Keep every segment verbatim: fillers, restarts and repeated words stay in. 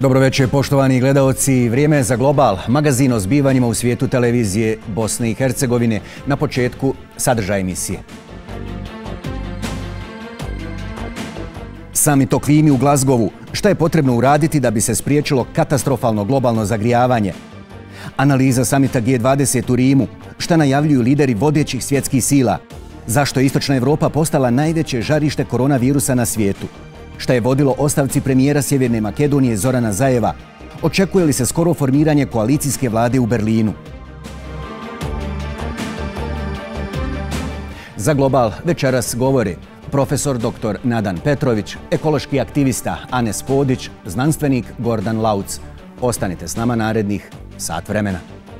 Dobro večer, poštovani gledaoci. Vrijeme je za Global, magazin o zbivanjima u svijetu televizije Bosne i Hercegovine. Na početku sadržaj emisije. Samit o klimi u Glazgovu. Šta je potrebno uraditi da bi se spriječilo katastrofalno globalno zagrijavanje? Analiza samita G dvadeset u Rimu. Šta najavljuju lideri vodećih svjetskih sila? Zašto je Istočna Evropa postala najveće žarište koronavirusa na svijetu? Šta je vodilo ostavci premijera Sjeverne Makedonije Zorana Zajeva? Očekuje li se skoro formiranje koalicijske vlade u Berlinu? Za Global večeras govori profesor doktor Nadan Petrović, ekološki aktivista Anes Podić, znanstvenik Gordan Lauc. Ostanite s nama narednih sat vremena.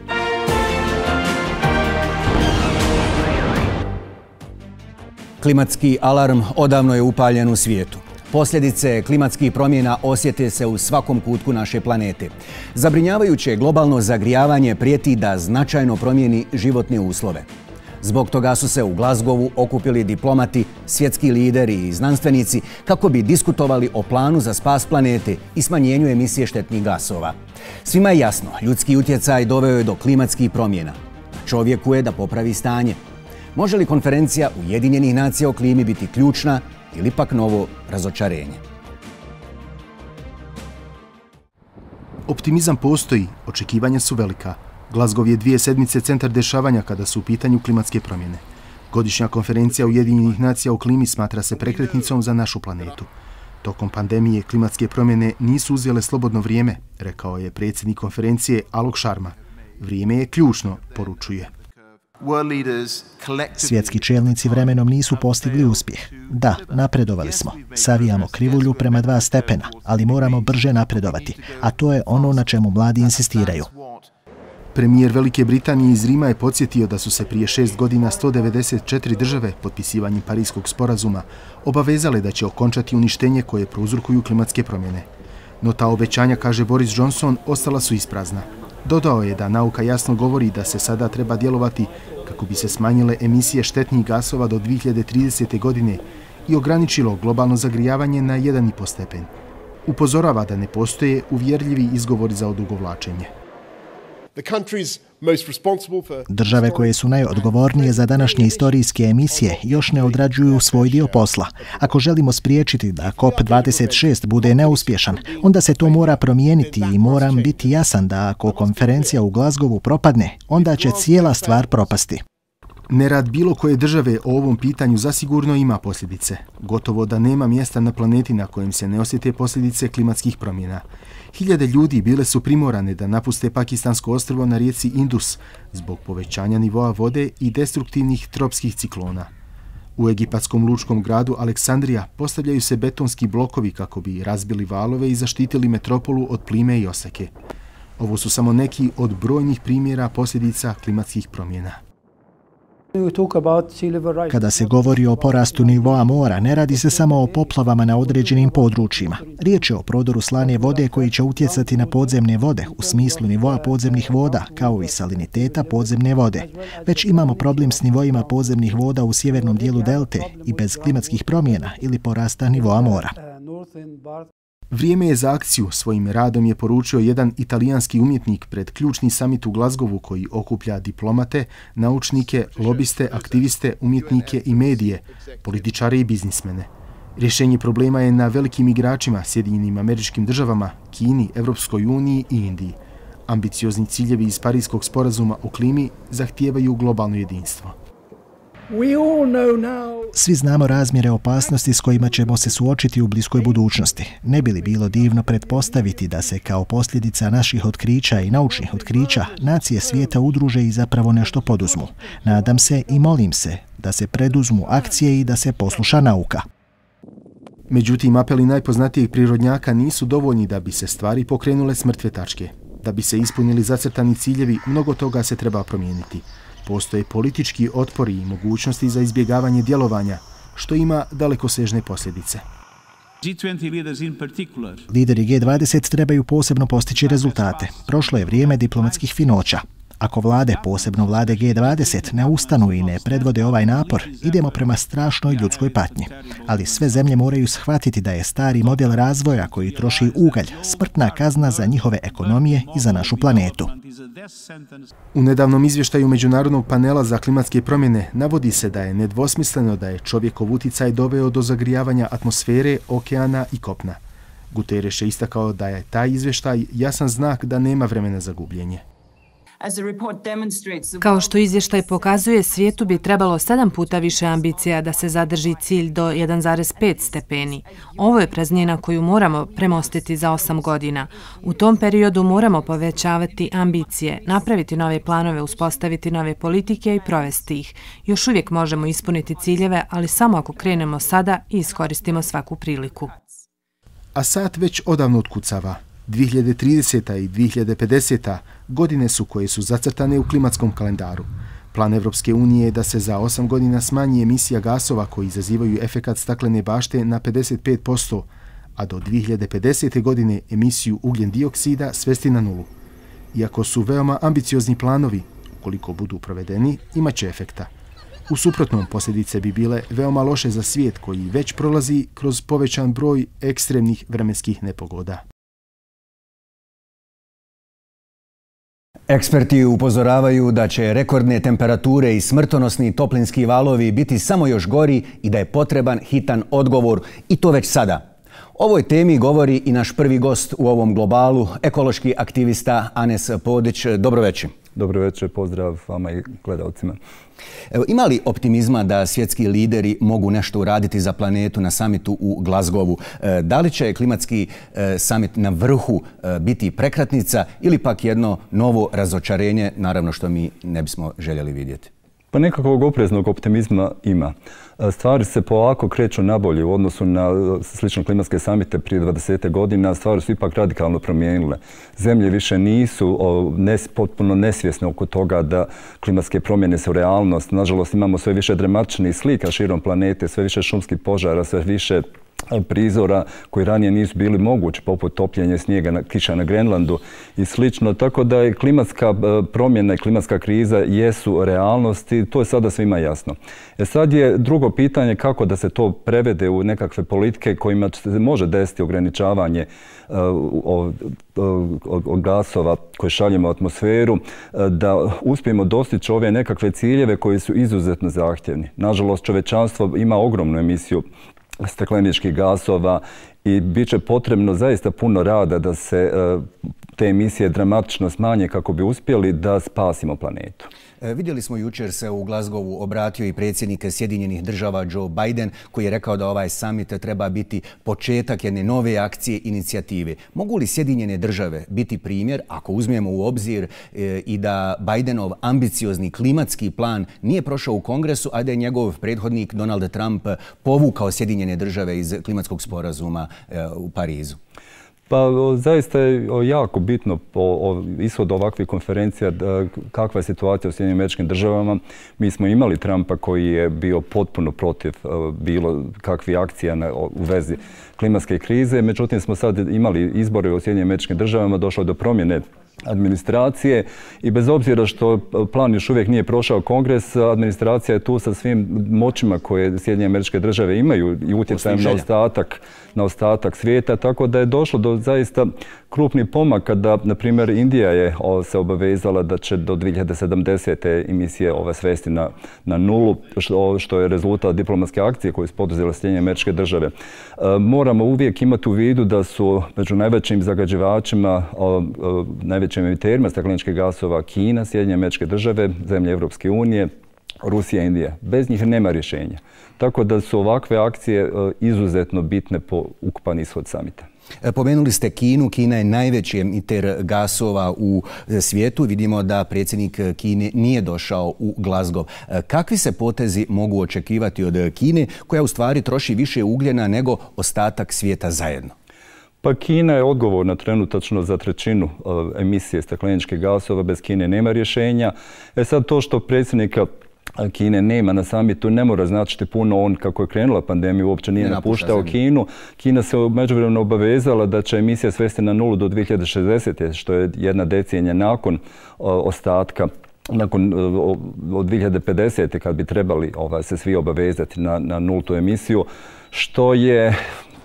Klimatski alarm odavno je upaljen u svijetu. Posljedice klimatskih promjena osjete se u svakom kutku naše planete. Zabrinjavajuće globalno zagrijavanje prijeti da značajno promijeni životne uslove. Zbog toga su se u Glazgovu okupili diplomati, svjetski lideri i znanstvenici kako bi diskutovali o planu za spas planete i smanjenju emisije štetnih gasova. Svima je jasno, ljudski utjecaj doveo je do klimatskih promjena. Čovjeku je da popravi stanje. Može li konferencija Ujedinjenih nacija o klimi biti ključna ili pak novo razočarenje? Optimizam postoji, očekivanja su velika. Glazgov je dvije sedmice centar dešavanja kada su u pitanju klimatske promjene. Godišnja konferencija Ujedinjenih nacija o klimi smatra se prekretnicom za našu planetu. Tokom pandemije klimatske promjene nisu uzele slobodno vrijeme, rekao je predsjednik konferencije Alok Sharma. Vrijeme je ključno, poručuje. Svjetski čelnici vremenom nisu postigli uspjeh. Da, napredovali smo. Savijamo krivulju prema dva stepena, ali moramo brže napredovati, a to je ono na čemu mladi insistiraju. Premijer Velike Britanije iz Rima je podsjetio da su se prije šest godina sto devedeset četiri države potpisivanjem Parijskog sporazuma obavezale da će okončati uništenje koje prouzrokuju klimatske promjene. No ta obećanja, kaže Boris Johnson, ostala su isprazna. Dodao je da nauka jasno govori da se sada treba djelovati kako bi se smanjile emisije štetnih gasova do dvije hiljade tridesete. godine i ograničilo globalno zagrijavanje na jedan i po stepen. Upozorava da ne postoje uvjerljivi izgovori za odugovlačenje. Države koje su najodgovornije za današnje istorijske emisije još ne odrađuju svoj dio posla. Ako želimo spriječiti da COP dvadeset šest bude neuspješan, onda se to mora promijeniti i moram biti jasan da ako konferencija u Glazgovu propadne, onda će cijela stvar propasti. Nerad bilo koje države o ovom pitanju zasigurno ima posljedice. Gotovo da nema mjesta na planeti na kojem se ne osjete posljedice klimatskih promjena. Hiljade ljudi bile su primorane da napuste pakistansko ostrvo na rijeci Indus zbog povećanja nivoa vode i destruktivnih tropskih ciklona. U egipatskom lučkom gradu Aleksandrija postavljaju se betonski blokovi kako bi razbili valove i zaštitili metropolu od plime i oseke. Ovo su samo neki od brojnih primjera posljedica klimatskih promjena. Kada se govori o porastu nivoa mora, ne radi se samo o poplavama na određenim područjima. Riječ je o prodoru slane vode koji će utjecati na podzemne vode u smislu nivoa podzemnih voda, kao i saliniteta podzemne vode. Već imamo problem s nivoima podzemnih voda u sjevernom dijelu delte i bez klimatskih promjena ili porasta nivoa mora. Vrijeme je za akciju, svojim radom je poručio jedan italijanski umjetnik pred ključni samit u Glazgovu koji okuplja diplomate, naučnike, lobiste, aktiviste, umjetnike i medije, političare i biznismene. Rješenje problema je na velikim igračima, Sjedinjenim Američkim Državama, Kini, Evropskoj uniji i Indiji. Ambiciozni ciljevi iz Parijskog sporazuma o klimi zahtijevaju globalno jedinstvo. Svi znamo razmjere opasnosti s kojima ćemo se suočiti u bliskoj budućnosti. Ne bi li bilo divno pretpostaviti da se kao posljedica naših otkrića i naučnih otkrića nacije svijeta udruže i zapravo nešto poduzmu. Nadam se i molim se da se preduzmu akcije i da se posluša nauka. Međutim, apeli najpoznatijeg prirodnjaka nisu dovoljni da bi se stvari pokrenule s mrtve tačke. Da bi se ispunili zacrtani ciljevi, mnogo toga se treba promijeniti. Postoje politički otpori i mogućnosti za izbjegavanje djelovanja, što ima dalekosežne posljedice. Lideri G dvadeset trebaju posebno postići rezultate. Prošlo je vrijeme diplomatskih finoća. Ako vlade, posebno vlade G dvadeset, ne ustanu i ne predvode ovaj napor, idemo prema strašnoj ljudskoj patnji. Ali sve zemlje moraju shvatiti da je stari model razvoja koji troši ugalj smrtna kazna za njihove ekonomije i za našu planetu. U nedavnom izvještaju Međunarodnog panela za klimatske promjene navodi se da je nedvosmisleno da je čovjekov uticaj doveo do zagrijavanja atmosfere, okeana i kopna. Guterres je istakao da je taj izvještaj jasan znak da nema vremena za gubljenje. Kao što izvještaj pokazuje, svijetu bi trebalo sedam puta više ambicija da se zadrži cilj do jedan zarez pet stepeni. Ovo je praznina koju moramo premostiti za osam godina. U tom periodu moramo povećavati ambicije, napraviti nove planove, uspostaviti nove politike i provesti ih. Još uvijek možemo ispuniti ciljeve, ali samo ako krenemo sada i iskoristimo svaku priliku. A sat već odavno otkucava. dvije hiljade trideseta i dvije hiljade pedeseta godine su koje su zacrtane u klimatskom kalendaru. Plan Evropske unije je da se za osam godina smanji emisija gasova koji izazivaju efekat staklene bašte na pedeset pet posto, a do dvije hiljade pedesete godine emisiju ugljen dioksida svesti na nulu. Iako su veoma ambiciozni planovi, ukoliko budu provedeni, imat će efekta. U suprotnom, posljedice bi bile veoma loše za svijet koji već prolazi kroz povećan broj ekstremnih vremenskih nepogoda. Eksperti upozoravaju da će rekordne temperature i smrtonosni toplinski valovi biti samo još gori i da je potreban hitan odgovor, i to već sada. O ovoj temi govori i naš prvi gost u ovom globalu, ekološki aktivista Anes Podić. Dobro večer. Dobro večer, pozdrav vama i gledalcima. Evo, ima li optimizma da svjetski lideri mogu nešto uraditi za planetu na samitu u Glasgowu? Da li će klimatski samit na vrhu biti prekretnica ili pak jedno novo razočarenje, naravno što mi ne bismo željeli vidjeti? Pa nekakvog opreznog optimizma ima. Stvari se polako kreću nabolje u odnosu na slične klimatske samite prije dvadeset godina. Stvari su ipak radikalno promijenile. Zemlje više nisu nes, potpuno nesvjesne oko toga da klimatske promjene su realnost. Nažalost, imamo sve više dramatičnih slika širom planete, sve više šumskih požara, sve više prizora koji ranije nisu bili mogući, poput topljenja snijega, kiša na Grenlandu i slično. Tako da je klimatska promjena i klimatska kriza jesu realnosti, to je sada svima jasno. E sad je drugo pitanje kako da se to prevede u nekakve politike kojima se može desiti ograničavanje od gasova koje šaljemo u atmosferu, da uspijemo dostići ove nekakve ciljeve koji su izuzetno zahtjevni. Nažalost, čovečanstvo ima ogromnu emisiju stakleničkih gasova i bit će potrebno zaista puno rada da se te emisije dramatično smanje kako bi uspjeli da spasimo planetu. Vidjeli smo jučer se u Glasgowu obratio i predsjednik Sjedinjenih država Joe Biden koji je rekao da ovaj summit treba biti početak jedne nove akcije, inicijative. Mogu li Sjedinjene države biti primjer ako uzmemo u obzir i da Bidenov ambiciozni klimatski plan nije prošao u Kongresu, a da je njegov prethodnik Donald Trump povukao Sjedinjene države iz klimatskog sporazuma u Parizu? Pa zaista je jako bitno po ishodu ovakvih konferencija kakva je situacija u Sjedinjenim Američkim Državama. Mi smo imali Trumpa koji je bio potpuno protiv bilo kakvih akcija u vezi klimatske krize. Međutim, smo sad imali izbore u Sjedinjenim Američkim Državama, došlo do promjene administracije i bez obzira što plan još uvijek nije prošao Kongres, administracija je tu sa svim moćima koje Sjedinjene Američke Države imaju i utjecajem na ostatak, na ostatak svijeta, tako da je došlo do zaista krupnih pomaka da, na primjer, Indija je se obavezala da će do dvije hiljade sedamdesete emisije ove svesti na, na nulu, što, što je rezultat diplomatske akcije koje su poduzele Sjedinjene Američke Države. E, moramo uvijek imati u vidu da su među najvećim zagađivačima, o, o, najvećim emiterima stakleničkih gasova Kina, Sjedinjene Američke Države, zemlje Evropske unije, Rusija i Indija. Bez njih nema rješenja. Tako da su ovakve akcije izuzetno bitne po ukupan ishod samita. Pomenuli ste Kinu. Kina je najveći emiter gasova u svijetu. Vidimo da predsjednik Kine nije došao u Glasgow. Kakvi se potezi mogu očekivati od Kine, koja u stvari troši više ugljena nego ostatak svijeta zajedno? Pa Kina je odgovorna trenutačno za trećinu emisije stakleničkih gasova. Bez Kine nema rješenja. E sad to što predsjednika Kine nema na samitu, ne mora značiti puno. On, kako je krenula pandemija, uopće nije napuštao Kinu. Kina se međuvremeno obavezala da će emisija svesti na nulu do dvije hiljade šezdesete. što je jedna decenija nakon ostatka, nakon od dvije hiljade pedesete. kad bi trebali ovaj, se svi obavezati na, na nultu emisiju, što je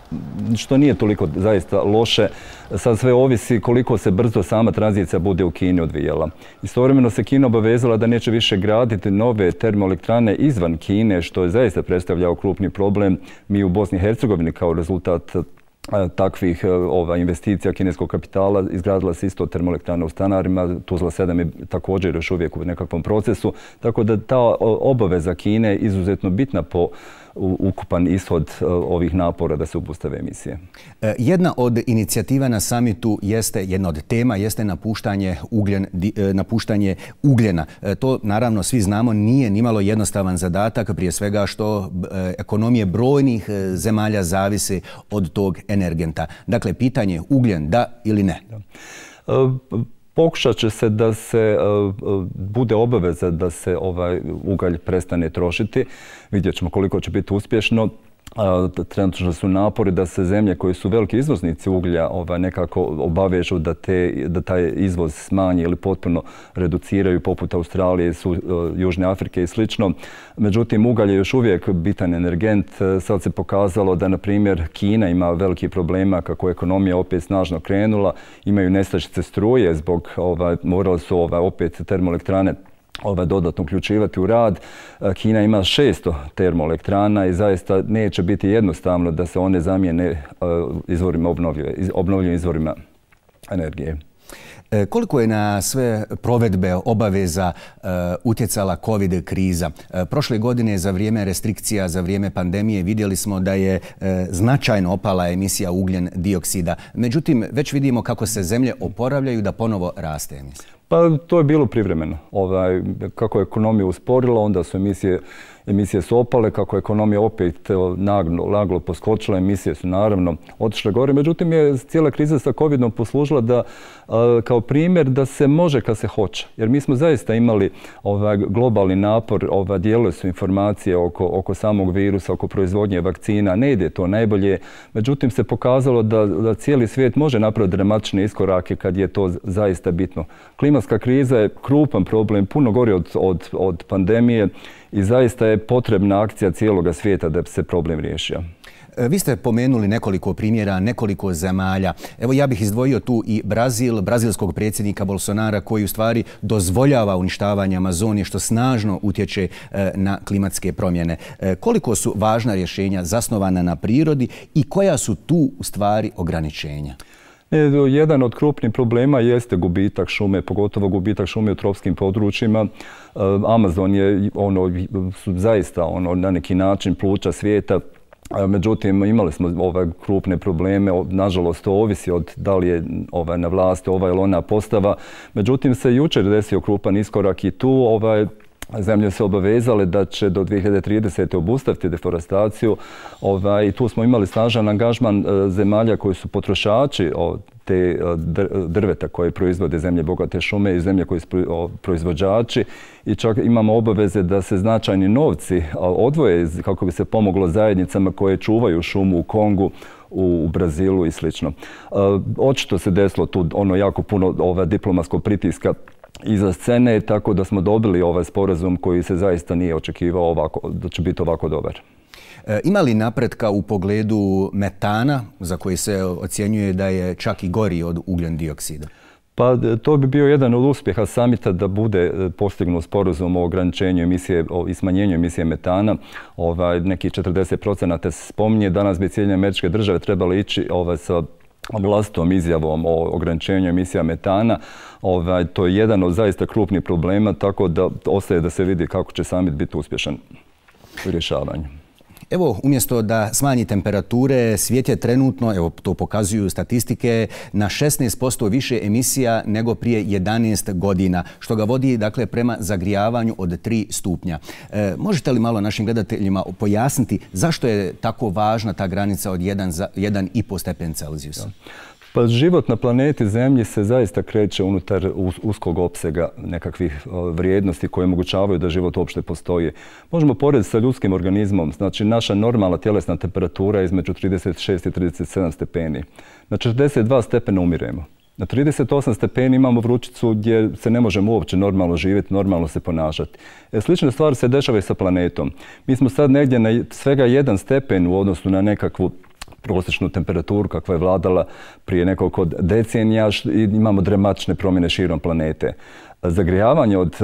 što nije toliko zaista loše. Sad sve ovisi koliko se brzo sama tranzicija bude u Kini odvijala. Istovremeno se Kina obavezala da neće više graditi nove termoelektrane izvan Kine, što je zaista predstavljao krupni problem. Mi u Bosni i Hercegovini kao rezultat takvih ova, investicija kineskog kapitala izgradila se isto termoelektrana u Stanarima. Tuzla sedam je također još uvijek u nekakvom procesu. Tako da ta obaveza Kine je izuzetno bitna po ukupan ishod ovih napora da se obustave emisije. Jedna od inicijativa na samitu jeste, jedna od tema jeste napuštanje, ugljen, napuštanje ugljena. To naravno svi znamo nije nimalo jednostavan zadatak, prije svega što ekonomije brojnih zemalja zavise od tog energenta. Dakle, pitanje ugljen da ili ne? Da. Pokušat će se da se uh, bude obaveza da se ovaj ugalj prestane trošiti. Vidjet ćemo koliko će biti uspješno. Uh, trenutno su napori da se zemlje koji su veliki izvoznici uglja ovaj, nekako obavežu da, te, da taj izvoz smanji ili potpuno reduciraju, poput Australije, su, uh, Južne Afrike i slično. Međutim, ugalj je još uvijek bitan energent. Sad se pokazalo da, na primjer, Kina ima veliki problema kako je ekonomija opet snažno krenula. Imaju nestašice struje zbog, ovaj, morali su ovaj, opet termoelektrane Ovaj, dodatno uključivati u rad. Kina ima šesto termoelektrana i zaista neće biti jednostavno da se one zamijene izvorima obnovljive, obnovljivim izvorima energije. Koliko je na sve provedbe obaveza uh, utjecala COVID kriza? Uh, prošle godine za vrijeme restrikcija, za vrijeme pandemije vidjeli smo da je uh, značajno opala emisija ugljen dioksida. Međutim, već vidimo kako se zemlje oporavljaju da ponovo raste emisija. Pa to je bilo privremeno. Ovaj, kako je ekonomija usporila, onda su emisije Emisije su opale, kako je ekonomija opet naglo, naglo poskočila, emisije su naravno otišle gore. Međutim, je cijela kriza sa covidom poslužila da, kao primjer da se može kad se hoće. Jer mi smo zaista imali ovaj, globalni napor, ovaj, dijelile su informacije oko, oko samog virusa, oko proizvodnje vakcina. Ne ide to najbolje. Međutim, se pokazalo da, da cijeli svijet može napraviti dramatične iskorake kad je to zaista bitno. Klimatska kriza je krupan problem, puno gori od, od, od pandemije. I zaista je potrebna akcija cijeloga svijeta da bi se problem riješio. Vi ste pomenuli nekoliko primjera, nekoliko zemalja. Evo ja bih izdvojio tu i Brazil, brazilskog predsjednika Bolsonara koji u stvari dozvoljava uništavanje Amazonije što snažno utječe na klimatske promjene. Koliko su važna rješenja zasnovana na prirodi i koja su tu u stvari ograničenja? Jedan od krupnih problema jeste gubitak šume, pogotovo gubitak šume u tropskim područjima. Amazon je ono, zaista ono, na neki način pluća svijeta. Međutim, imali smo ove krupne probleme. Nažalost, to ovisi od da li je ovaj, na vlasti ova ili ona postava. Međutim, se jučer desio krupan iskorak i tu ovaj, zemlje se obavezale da će do dvije hiljade tridesete obustaviti deforestaciju. Ovaj, tu smo imali snažan angažman zemalja koji su potrošači te drveta koje proizvode zemlje bogate šume i zemlje koji su proizvođači. I čak imamo obaveze da se značajni novci odvoje kako bi se pomoglo zajednicama koje čuvaju šumu u Kongu, u Brazilu i slično. Očito se desilo tu ono jako puno ova, diplomatskog pritiska iza scene, tako da smo dobili ovaj sporazum koji se zaista nije očekivao ovako, da će biti ovako dobar. E, ima li napretka u pogledu metana, za koji se ocjenjuje da je čak i gori od ugljen dioksida? Pa to bi bio jedan od uspjeha samita da bude postignut sporazum o ograničenju emisije i smanjenju emisije metana. Ovaj, neki četrdeset procenata se spominje. Danas bi Sjedinjene Američke Države trebale ići ovaj, sa vlastitom izjavom o ograničenju emisija metana. Ovaj, to je jedan od zaista krupnih problema, tako da ostaje da se vidi kako će samit biti uspješan u rješavanju. Evo, umjesto da smanji temperature, svijet je trenutno, evo to pokazuju statistike, na šesnaest posto više emisija nego prije jedanaest godina, što ga vodi dakle, prema zagrijavanju od tri stupnja. E, možete li malo našim gledateljima pojasniti zašto je tako važna ta granica od jedan i pol stepen Celzijusa? Pa život na planeti Zemlji se zaista kreće unutar uskog opsega nekakvih vrijednosti koje omogućavaju da život uopšte postoji. Možemo porediti sa ljudskim organizmom. Znači, naša normalna tjelesna temperatura je između trideset šest i trideset sedam stepeni. Na četrdeset dva stepena umiremo. Na trideset osam stepeni imamo vrućicu gdje se ne možemo uopće normalno živjeti, normalno se ponašati. E, slične stvari se dešavaju sa planetom. Mi smo sad negdje na svega jedan stepen u odnosu na nekakvu prosječnu temperaturu kakva je vladala prije nekoliko decenija i imamo dramatične promjene širom planete. Zagrijavanje od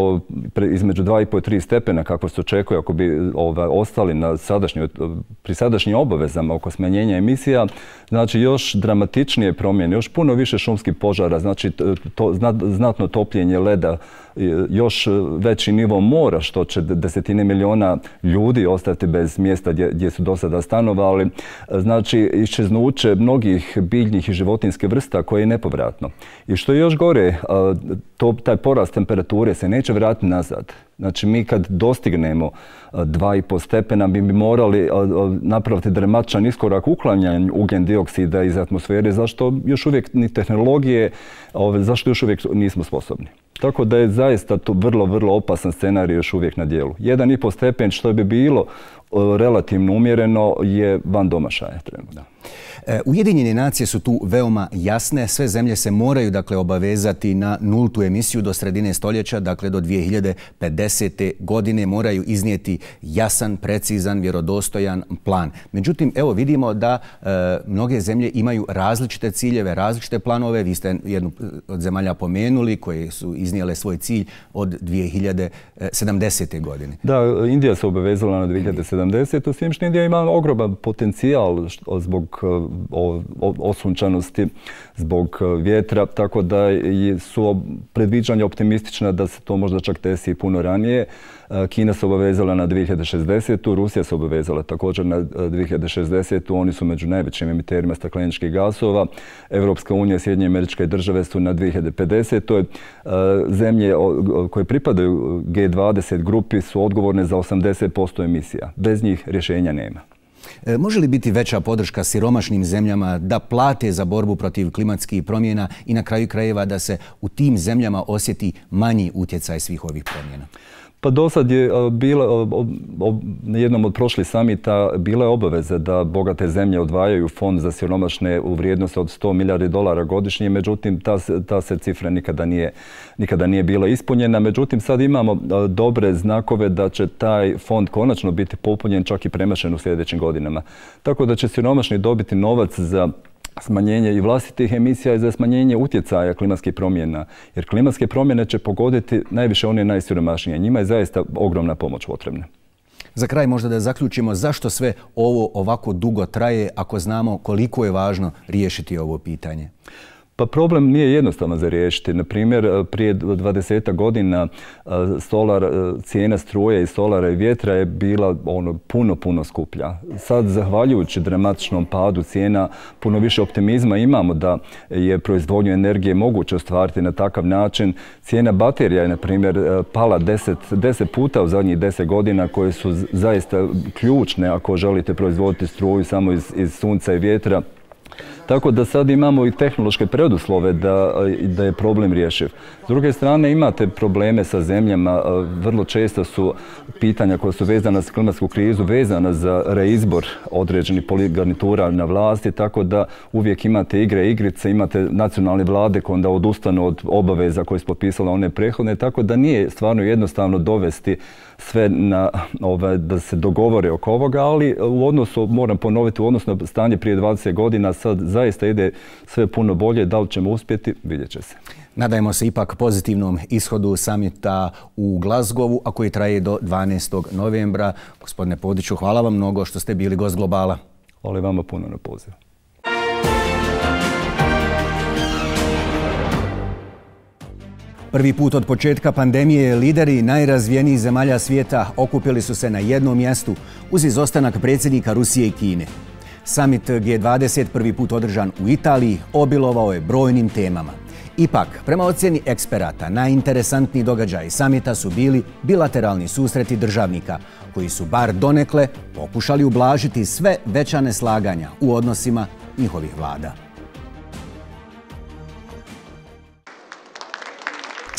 između dva i pol do tri stepena kako se očekuje ako bi ovaj, ostali na sadašnjoj, pri sadašnjim obavezama oko smanjenja emisija, znači još dramatičnije promjene, još puno više šumskih požara, znači to, znatno topljenje leda, još veći nivo mora što će desetine miliona ljudi ostati bez mjesta gdje, gdje su do sada stanovali, znači iščeznuće mnogih biljnih i životinjskih vrsta koje je nepovratno. I što je još gore, to, taj porast temperature se neće vratiti nazad. Znači, mi kad dostignemo dva i pol stepena bi morali napraviti dramatičan iskorak uklanjanja ugljen dioksida iz atmosfere, zašto još uvijek ni tehnologije, zašto još uvijek nismo sposobni. Tako da je zaista to vrlo, vrlo opasan scenarij još uvijek na dijelu. Jedan i pol stepen, što bi bilo relativno umjereno, je van domašaja trenutno. Ujedinjene nacije su tu veoma jasne. Sve zemlje se moraju dakle obavezati na nultu emisiju do sredine stoljeća, dakle do dvije hiljade pedesete. godine moraju iznijeti jasan, precizan, vjerodostojan plan. Međutim, evo vidimo da e, mnoge zemlje imaju različite ciljeve, različite planove. Vi ste jednu od zemalja pomenuli koje su iznijele svoj cilj od dvije hiljade sedamdesete. godine. Da, Indija se obavezala na dvije hiljade sedamdesete. S tim što Indija ima ogroman potencijal zbog osunčanosti, zbog vjetra, tako da su predviđanja optimistična da se to možda čak desi puno ranije. Kina se obavezala na dvije hiljade šezdesetu. Rusija se obavezala također na dvije hiljade šezdesetu. Oni su među najvećim emiterima stakleničkih gasova. Evropska unija i Sjedinjene Američke Države su na dvije hiljade pedesetoj. Zemlje koje pripadaju G dvadeset grupi su odgovorne za osamdeset posto emisija. Bez njih rješenja nema. Može li biti veća podrška siromašnim zemljama da plate za borbu protiv klimatskih promjena i na kraju krajeva da se u tim zemljama osjeti manji utjecaj svih ovih promjena? Pa do sad je bila, na jednom od prošlih samita bila je obaveza da bogate zemlje odvajaju fond za siromašne u vrijednosti od sto milijardi dolara godišnje, međutim ta, ta se cifra nikada nije, nikada nije bila ispunjena. Međutim, sad imamo dobre znakove da će taj fond konačno biti popunjen, čak i premašen u sljedećim godinama. Tako da će siromašni dobiti novac za smanjenje i vlastitih emisija i za smanjenje utjecaja klimatskih promjena. Jer klimatske promjene će pogoditi najviše one najsiromašnije. Njima je zaista ogromna pomoć potrebna. Za kraj možda da zaključimo zašto sve ovo ovako dugo traje ako znamo koliko je važno riješiti ovo pitanje. Pa problem nije jednostavno za riješiti. Na primjer, prije dvadesetak godina solar, cijena struje i solara i vjetra je bila ono, puno, puno skuplja. Sad, zahvaljujući dramatičnom padu cijena, puno više optimizma imamo da je proizvodnju energije moguće ostvariti na takav način. Cijena baterija je, na primjer, pala deset, deset puta u zadnjih deset godina, koje su zaista ključne ako želite proizvoditi struju samo iz, iz sunca i vjetra. Tako da sad imamo i tehnološke preduslove da, da je problem rješiv. S druge strane imate probleme sa zemljama, vrlo često su pitanja koja su vezana za klimatsku krizu, vezana za reizbor određenih garnitura na vlasti, tako da uvijek imate igre i igrice, imate nacionalne vlade koje onda odustanu od obaveza koje su potpisale one prethodne, tako da nije stvarno jednostavno dovesti sve na, ovaj, da se dogovore oko ovoga, ali u odnosu, moram ponoviti, u odnosu na stanje prije dvadeset godina, sad zaista ide sve puno bolje. Da li ćemo uspjeti, vidjet će se. Nadajmo se ipak pozitivnom ishodu samita u Glasgowu, a koji traje do dvanaestog novembra. Gospodine Podiću, hvala vam mnogo što ste bili gost Globala. Hvala vama puno na pozivu. Prvi put od početka pandemije lideri najrazvijenijih zemalja svijeta okupili su se na jednom mjestu uz izostanak predsjednika Rusije i Kine. Samit G dvadeset prvi put održan u Italiji obilovao je brojnim temama. Ipak, prema ocjeni eksperata, najinteresantniji događaji samita su bili bilateralni susreti državnika, koji su bar donekle pokušali ublažiti sve veća neslaganja u odnosima njihovih vlada.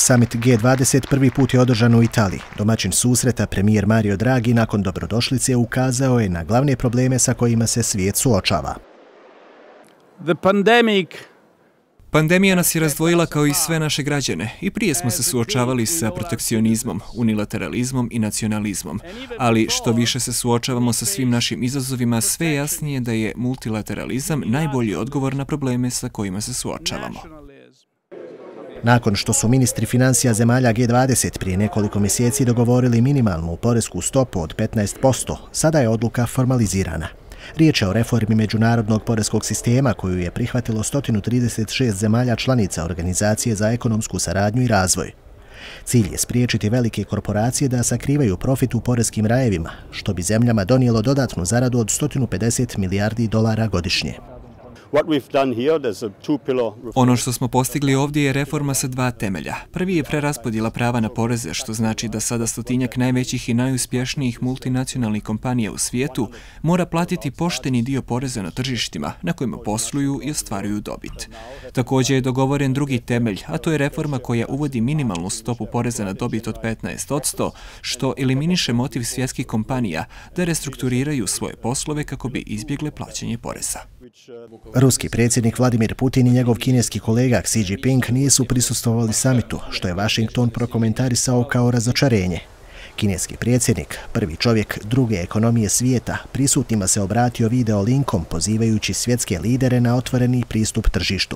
Summit G dvadeset prvi put je održan u Italiji. Domaćin susreta, premijer Mario Draghi, nakon dobrodošlice ukazao je na glavne probleme sa kojima se svijet suočava. The pandemic Pandemija nas je razdvojila kao i sve naše građane. I prije smo se suočavali sa protekcionizmom, unilateralizmom i nacionalizmom. Ali što više se suočavamo sa svim našim izazovima, sve jasnije da je multilateralizam najbolji odgovor na probleme sa kojima se suočavamo. Nakon što su ministri financija zemalja G dvadeset prije nekoliko mjeseci dogovorili minimalnu poresku stopu od petnaest posto, sada je odluka formalizirana. Riječ je o reformi međunarodnog poreskog sistema koju je prihvatilo sto trideset šest zemalja članica Organizacije za ekonomsku saradnju i razvoj. Cilj je spriječiti velike korporacije da sakrivaju profit u poreskim rajevima, što bi zemljama donijelo dodatnu zaradu od sto pedeset milijardi dolara godišnje. Ono što smo postigli ovdje je reforma sa dva temelja. Prvi je preraspodjela prava na poreze, što znači da sada stotinjak najvećih i najuspješnijih multinacionalnih kompanija u svijetu mora platiti pošteni dio poreza na tržištima na kojima posluju i ostvaruju dobit. Također je dogovoren drugi temelj, a to je reforma koja uvodi minimalnu stopu poreza na dobit od petnaest posto, što eliminiše motiv svjetskih kompanija da restrukturiraju svoje poslove kako bi izbjegle plaćanje poreza. Ruski predsjednik Vladimir Putin i njegov kineski kolega Xi Jinping nisu prisustvovali samitu, što je Washington prokomentarisao kao razočarenje. Kineski predsjednik, prvi čovjek druge ekonomije svijeta, prisutnima se obratio video linkom pozivajući svjetske lidere na otvoreni pristup tržištu.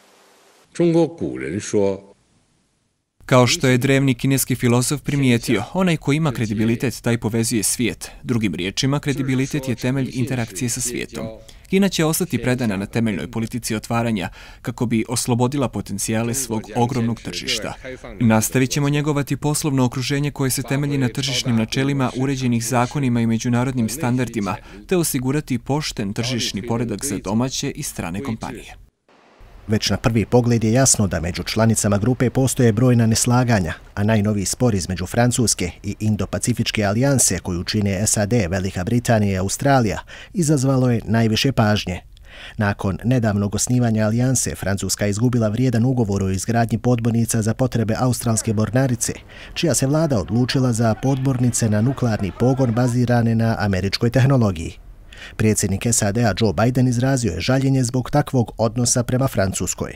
Kao što je drevni kineski filozof primijetio, onaj ko ima kredibilitet taj povezuje svijet. Drugim riječima, kredibilitet je temelj interakcije sa svijetom. Kina će ostati predana na temeljnoj politici otvaranja kako bi oslobodila potencijale svog ogromnog tržišta. Nastavit ćemo njegovati poslovno okruženje koje se temelji na tržišnim načelima uređenih zakonima i međunarodnim standardima, te osigurati pošten tržišni poredak za domaće i strane kompanije. Već na prvi pogled je jasno da među članicama grupe postoje brojna neslaganja, a najnoviji spor između Francuske i Indo-Pacifičke alijanse koju čine S A D, Velika Britanija i Australija izazvalo je najviše pažnje. Nakon nedavnog osnivanja alijanse, Francuska je izgubila vrijedan ugovor o izgradnji podmornica za potrebe australske mornarice, čija se vlada odlučila za podmornice na nuklearni pogon bazirane na američkoj tehnologiji. Predsjednik S A D-a Joe Biden izrazio je žaljenje zbog takvog odnosa prema Francuskoj.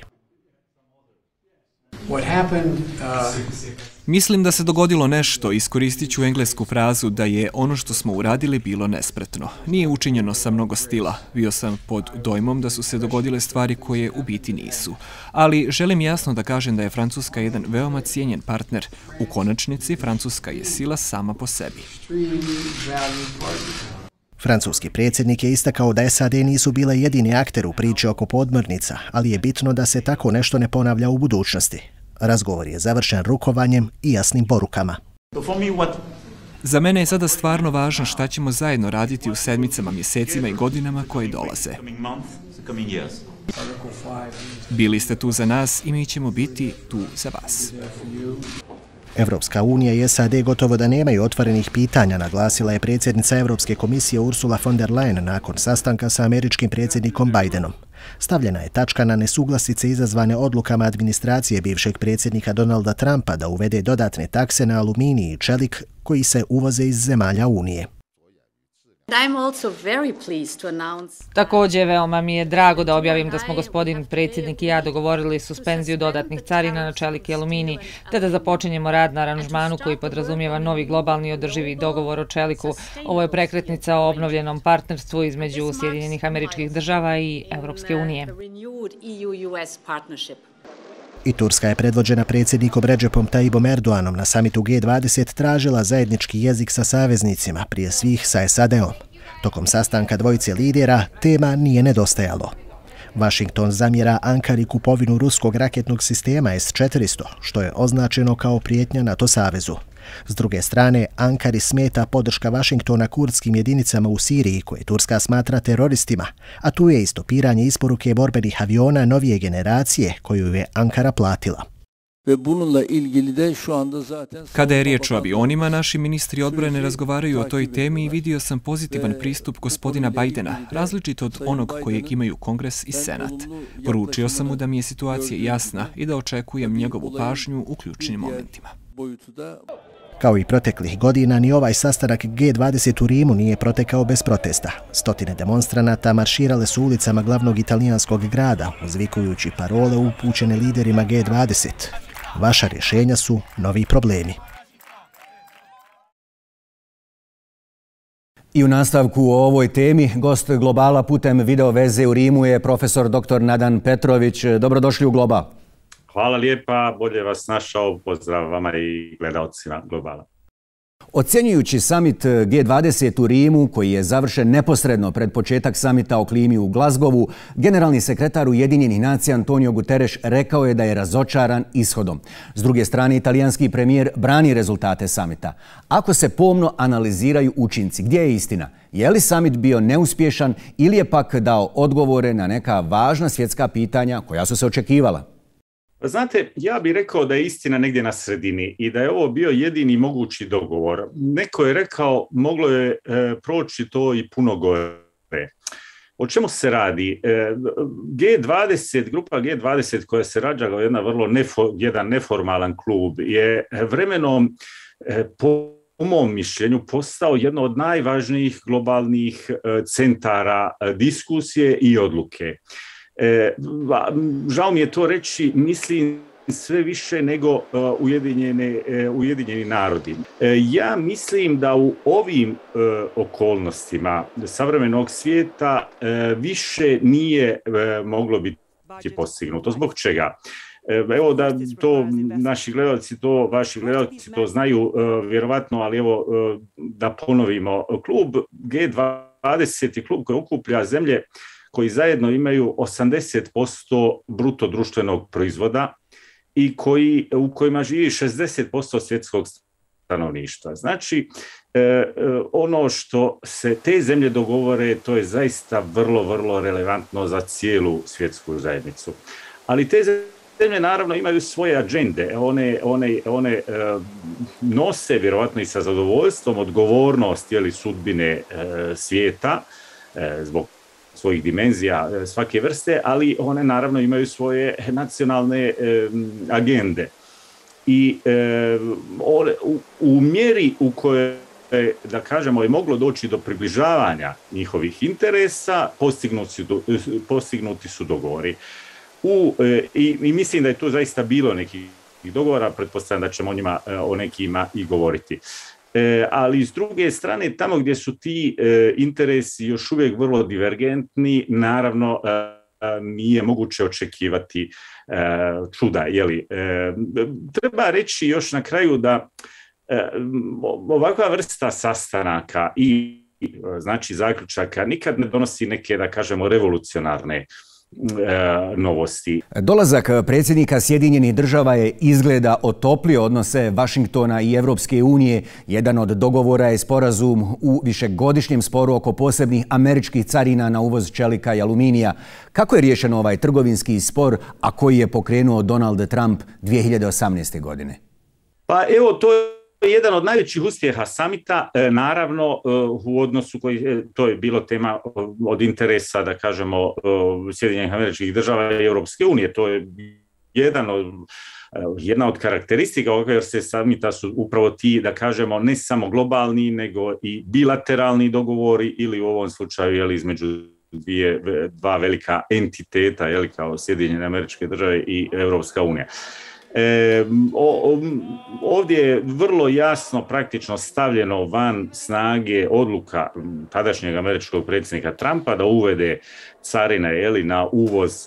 Mislim da se dogodilo nešto, iskoristit ću englesku frazu da je ono što smo uradili bilo nespretno. Nije učinjeno sa mnogo stila. Bio sam pod dojmom da su se dogodile stvari koje u biti nisu. Ali želim jasno da kažem da je Francuska jedan veoma cijenjen partner. U konačnici, Francuska je sila sama po sebi. Francuski predsjednik je istakao da S A D nisu bile jedini akter u priči oko podmornica, ali je bitno da se tako nešto ne ponavlja u budućnosti. Razgovor je završen rukovanjem i jasnim porukama. Za mene je sada stvarno važno šta ćemo zajedno raditi u sedmicama, mjesecima i godinama koje dolaze. Bili ste tu za nas i mi ćemo biti tu za vas. Evropska unija i S A D gotovo da nemaju otvorenih pitanja, naglasila je predsjednica Evropske komisije Ursula von der Leyen nakon sastanka sa američkim predsjednikom Bidenom. Stavljena je tačka na nesuglasice izazvane odlukama administracije bivšeg predsjednika Donalda Trumpa da uvede dodatne takse na aluminij i čelik koji se uvoze iz zemalja Unije. Također, veoma mi je drago da objavim da smo gospodin predsjednik i ja dogovorili suspenziju dodatnih carina na čelik i aluminij, te da započinjemo rad na aranžmanu koji podrazumijeva novi globalni održivi dogovor o čeliku. Ovo je prekretnica o obnovljenom partnerstvu između Sjedinjenih Američkih Država i Evropske unije. I Turska je predvođena predsjednikom Recepom Tayyipom Erdoganom na samitu G dvadeset tražila zajednički jezik sa saveznicima, prije svih sa S A D-om. Tokom sastanka dvojice lidera tema nije nedostajalo. Washington zamjera Ankari kupovinu ruskog raketnog sistema S četiristo, što je označeno kao prijetnja NATO savezu. S druge strane, Ankari smeta podrška Washingtona kurdskim jedinicama u Siriji, koje Turska smatra teroristima, a tu je i stopiranje isporuke borbenih aviona novije generacije koju je Ankara platila. Kada je riječ o avionima, naši ministri odbrane razgovaraju o toj temi i vidio sam pozitivan pristup gospodina Bajdena, različit od onog kojeg imaju Kongres i Senat. Poručio sam mu da mi je situacija jasna i da očekujem njegovu pažnju u ključnim momentima. Kao i proteklih godina, ni ovaj sastanak G dvadeset u Rimu nije protekao bez protesta. Stotine demonstranata marširale su ulicama glavnog italijanskog grada, uzvikujući parole upućene liderima G dvadeset. Vaša rješenja su novi problemi. I u nastavku o ovoj temi, gost Globala putem video veze u Rimu je profesor doktor Nadan Petrović. Dobrodošli u Global. Hvala lijepa, bolje vas našao. Pozdrav vama i gledalcima Globala. Ocjenjujući samit G dvadeset u Rimu, koji je završen neposredno pred početak samita o klimi u Glazgovu, generalni sekretar Ujedinjenih nacija Antonio Guterres rekao je da je razočaran ishodom. S druge strane, italijanski premijer brani rezultate samita. Ako se pomno analiziraju učinci, gdje je istina? Je li samit bio neuspješan ili je pak dao odgovore na neka važna svjetska pitanja koja su se očekivala? Znate, ja bih rekao da je istina negdje na sredini i da je ovo bio jedini mogući dogovor. Neko je rekao, moglo je e, proći to i puno gore. O čemu se radi? E, G dvadeset, grupa G dvadeset koja se rađa kao jedna vrlo nefo, jedan neformalan klub je vremenom e, po u mom mišljenju postao jedno od najvažnijih globalnih e, centara e, diskusije i odluke. E, žao mi je to reći, mislim sve više nego uh, ujedinjene, uh, Ujedinjeni narodi. E, ja mislim da u ovim uh, okolnostima savremenog svijeta uh, više nije uh, moglo biti postignuto. Zbog čega? Evo da to naši gledalci, to vaši gledalci to znaju uh, vjerovatno, ali evo uh, da ponovimo. Klub G dvadeset je klub koji okuplja zemlje koji zajedno imaju osamdeset posto bruto društvenog proizvoda i koji, u kojima živi šezdeset posto svjetskog stanovništva. Znači, eh, ono što se te zemlje dogovore, to je zaista vrlo, vrlo relevantno za cijelu svjetsku zajednicu. Ali te zemlje naravno imaju svoje agende. One, one, one eh, nose vjerovatno i sa zadovoljstvom odgovornost jeli, sudbine eh, svijeta eh, zbog svojih dimenzija svake vrste, ali one naravno imaju svoje nacionalne e, agende. I e, u, u mjeri u kojoj, da kažemo, je moglo doći do približavanja njihovih interesa, postignuti, postignuti su dogovori. U, e, i, I mislim da je tu zaista bilo nekih dogovora, pretpostavljam da ćemo o njima, o nekima i govoriti. E, ali s druge strane, tamo gdje su ti e, interesi još uvijek vrlo divergentni, naravno e, nije moguće očekivati e, čuda. Jeli? E, treba reći još na kraju da e, ovakva vrsta sastanaka i znači zaključaka nikad ne donosi neke, da kažemo, revolucionarne novosti. Dolazak predsjednika Sjedinjenih država je izgleda otoplio odnose Vašingtona i Evropske unije. Jedan od dogovora je sporazum u višegodišnjem sporu oko posebnih američkih carina na uvoz čelika i aluminija. Kako je riješen ovaj trgovinski spor, a koji je pokrenuo Donald Trump dvije hiljade osamnaeste. godine? Pa evo, to je jedan od najvećih uspjeha samita, naravno u odnosu koji, to je bilo tema od interesa, da kažemo, Sjedinjenih Američkih Država i Europske unije. To je jedan od, jedna od karakteristika ovog se samita su upravo ti, da kažemo, ne samo globalni, nego i bilateralni dogovori ili u ovom slučaju jeli, između dvije, dva velika entiteta, jeli, kao Sjedinjene Američke Države i Europska unija. E, o, ovdje je vrlo jasno praktično stavljeno van snage odluka tadašnjeg američkog predsjednika Trumpa da uvede carine jeli, na uvoz e,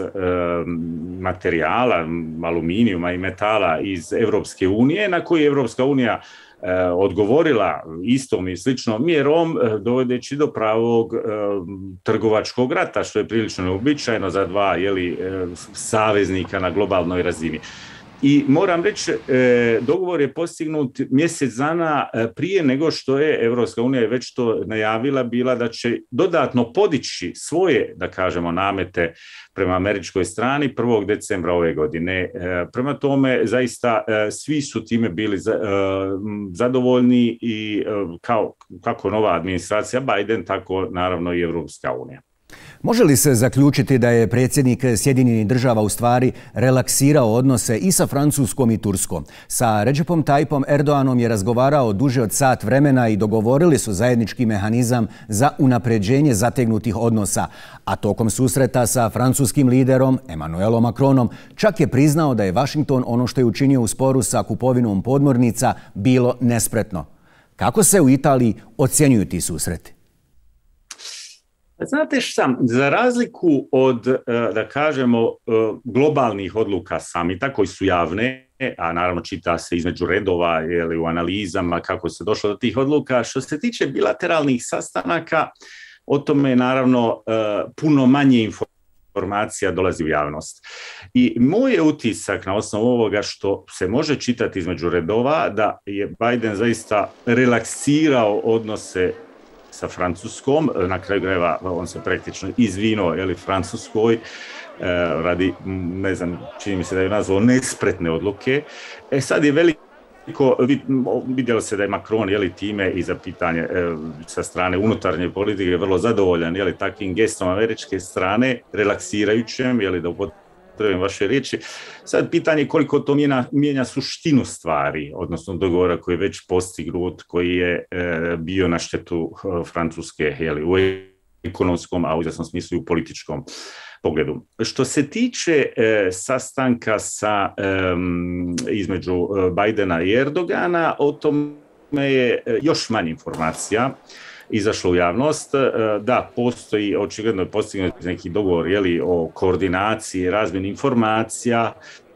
materijala, aluminijuma i metala iz Europske unije, na koji je Europska unija e, odgovorila istom i sličnom mjerom, e, dovodeći do pravog e, trgovačkog rata, što je prilično neuobičajeno za dva jeli, e, saveznika na globalnoj razini. I moram reći, dogovor je postignut mjesec dana prije nego što je Evropska unija već to najavila bila da će dodatno podići svoje, da kažemo, namete prema američkoj strani prvog decembra ove godine. Prema tome, zaista svi su time bili zadovoljni i kao, kako nova administracija Biden, tako naravno i Evropska unija. Može li se zaključiti da je predsjednik Sjedinjenih država u stvari relaksirao odnose i sa Francuskom i Turskom? Sa Recepom Tayyipom Erdoganom je razgovarao duže od sat vremena i dogovorili su zajednički mehanizam za unapređenje zategnutih odnosa. A tokom susreta sa francuskim liderom Emmanuelom Macronom čak je priznao da je Washington ono što je učinio u sporu sa kupovinom podmornica bilo nespretno. Kako se u Italiji ocjenjuju ti susreti? Znate šta, za razliku od, da kažemo, globalnih odluka samita koji su javne, a naravno čita se između redova ili u analizama kako se došlo do tih odluka, što se tiče bilateralnih sastanaka, o tome je naravno puno manje informacija dolazi u javnost. I moj je utisak na osnovu ovoga što se može čitati između redova da je Biden zaista relaksirao odnose sa Francuskom, na kraju krajeva on se praktično izvinuo je Francuskoj e, radi, ne znam, čini mi se da je nazvao nespretne odluke. E sad je veliko, vidjelo se da je Macron je li, time i za pitanje e, sa strane unutarnje politike vrlo zadovoljan je li, takvim gestom američke strane, relaksirajućem, je li, da upotrebim vaše riječi. Sad pitanje je koliko to mijenja, mijenja suštinu stvari, odnosno dogovora koji je već postignut, koji je e, bio na štetu e, Francuske, je li, u ekonomskom, a u izvjesnom smislu i u političkom pogledu. Što se tiče e, sastanka sa, e, između Bidena i Erdogana, o tome je još manje informacija izašlo u javnost. Da, postoji, očigledno je postignut neki dogovor je li, o koordinaciji, razmjeni informacija,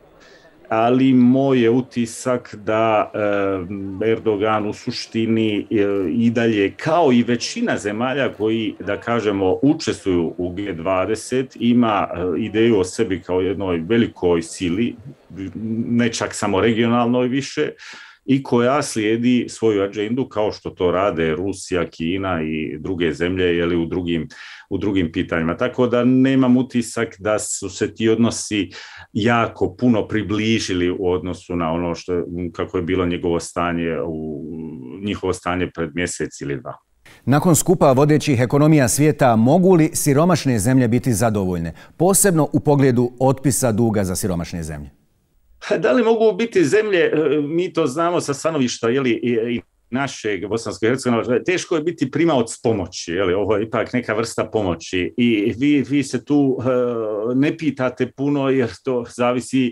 ali moj je utisak da Erdogan u suštini i dalje, kao i većina zemalja koji, da kažemo, učestvuju u G dvadeset, ima ideju o sebi kao jednoj velikoj sili, ne čak samo regionalnoj više, i koja slijedi svoju agendu kao što to rade Rusija, Kina i druge zemlje je li, u, drugim, u drugim pitanjima. Tako da nemam utisak da su se ti odnosi jako puno približili u odnosu na ono što, kako je bilo njegovo stanje, u, njihovo stanje pred mjesec ili dva. Nakon skupa vodećih ekonomija svijeta, mogu li siromašne zemlje biti zadovoljne, posebno u pogledu otpisa duga za siromašne zemlje? Da li mogu biti zemlje, mi to znamo sa stanovišta je li, i našeg Bosanskog i Hercegovine, teško je biti primaoc pomoći, je li, ovo je ipak neka vrsta pomoći i vi, vi se tu ne pitate puno jer to zavisi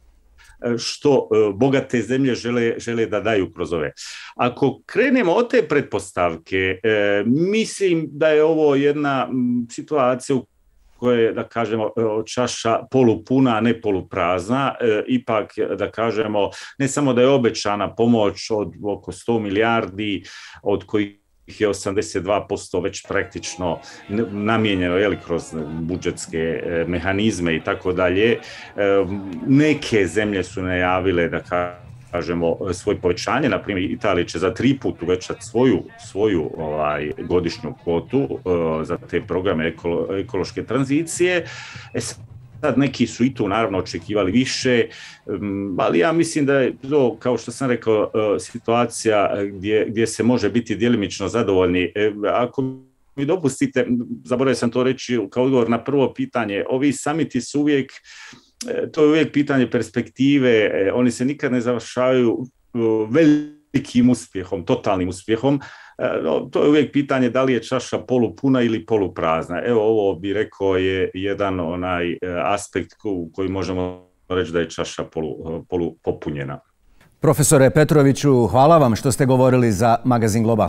što bogate zemlje žele, žele da daju kroz ove. Ako krenemo od te pretpostavke, mislim da je ovo jedna situacija u koje, da kažemo, čaša polupuna, a ne poluprazna. E, ipak, da kažemo, ne samo da je obećana pomoć od oko sto milijardi, od kojih je osamdeset dva posto već praktično namijenjeno je li, kroz budžetske mehanizme i tako dalje. Neke zemlje su najavile da kažemo svoje povećanje, na primjer Italija će za tri put uvećati svoju, svoju ovaj, godišnju kvotu uh, za te programe ekolo, ekološke tranzicije. E sad neki su i tu naravno očekivali više, um, ali ja mislim da je to, kao što sam rekao, uh, situacija gdje, gdje se može biti djelimično zadovoljni. E, ako mi dopustite, zaboravio sam to reći kao odgovor na prvo pitanje, ovi samiti su uvijek, to je uvijek pitanje perspektive, oni se nikad ne završavaju velikim uspjehom, totalnim uspjehom. To je uvijek pitanje da li je čaša polupuna ili poluprazna. Evo, ovo bi rekao je jedan onaj aspekt koji možemo reći da je čaša polu, polupopunjena. Profesore Petroviću, hvala vam što ste govorili za Magazin Global.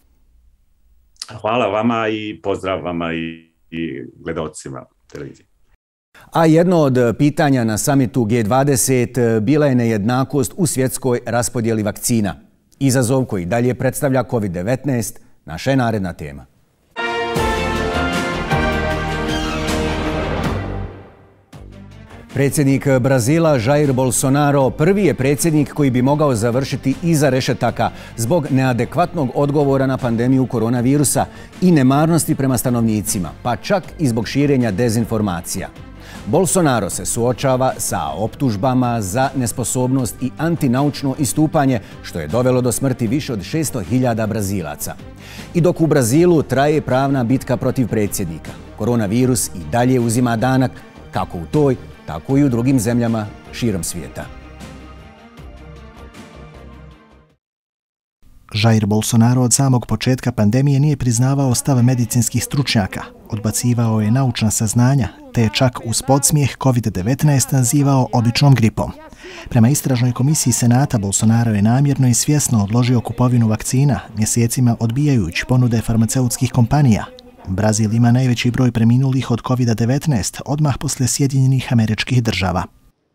Hvala vama i pozdrav vama i, i gledalcima televizije. A jedno od pitanja na samitu G dvadeset bila je nejednakost u svjetskoj raspodjeli vakcina. Izazov koji dalje predstavlja kovid devetnaest, naša je naredna tema. Predsjednik Brazila Jair Bolsonaro prvi je predsjednik koji bi mogao završiti iza rešetaka zbog neadekvatnog odgovora na pandemiju koronavirusa i nemarnosti prema stanovnicima, pa čak i zbog širenja dezinformacija. Bolsonaro se suočava sa optužbama za nesposobnost i antinaučno istupanje, što je dovelo do smrti više od šesto hiljada Brazilaca. I dok u Brazilu traje pravna bitka protiv predsjednika, koronavirus i dalje uzima danak, kako u toj, tako i u drugim zemljama širom svijeta. Jair Bolsonaro od samog početka pandemije nije priznavao stav medicinskih stručnjaka, odbacivao je naučna saznanja, te je čak uz podsmijeh kovid devetnaest nazivao običnom gripom. Prema istražnoj komisiji Senata, Bolsonaro je namjerno i svjesno odložio kupovinu vakcina, mjesecima odbijajući ponude farmaceutskih kompanija. Brazil ima najveći broj preminulih od kovid devetnaest, odmah poslije Sjedinjenih Američkih Država.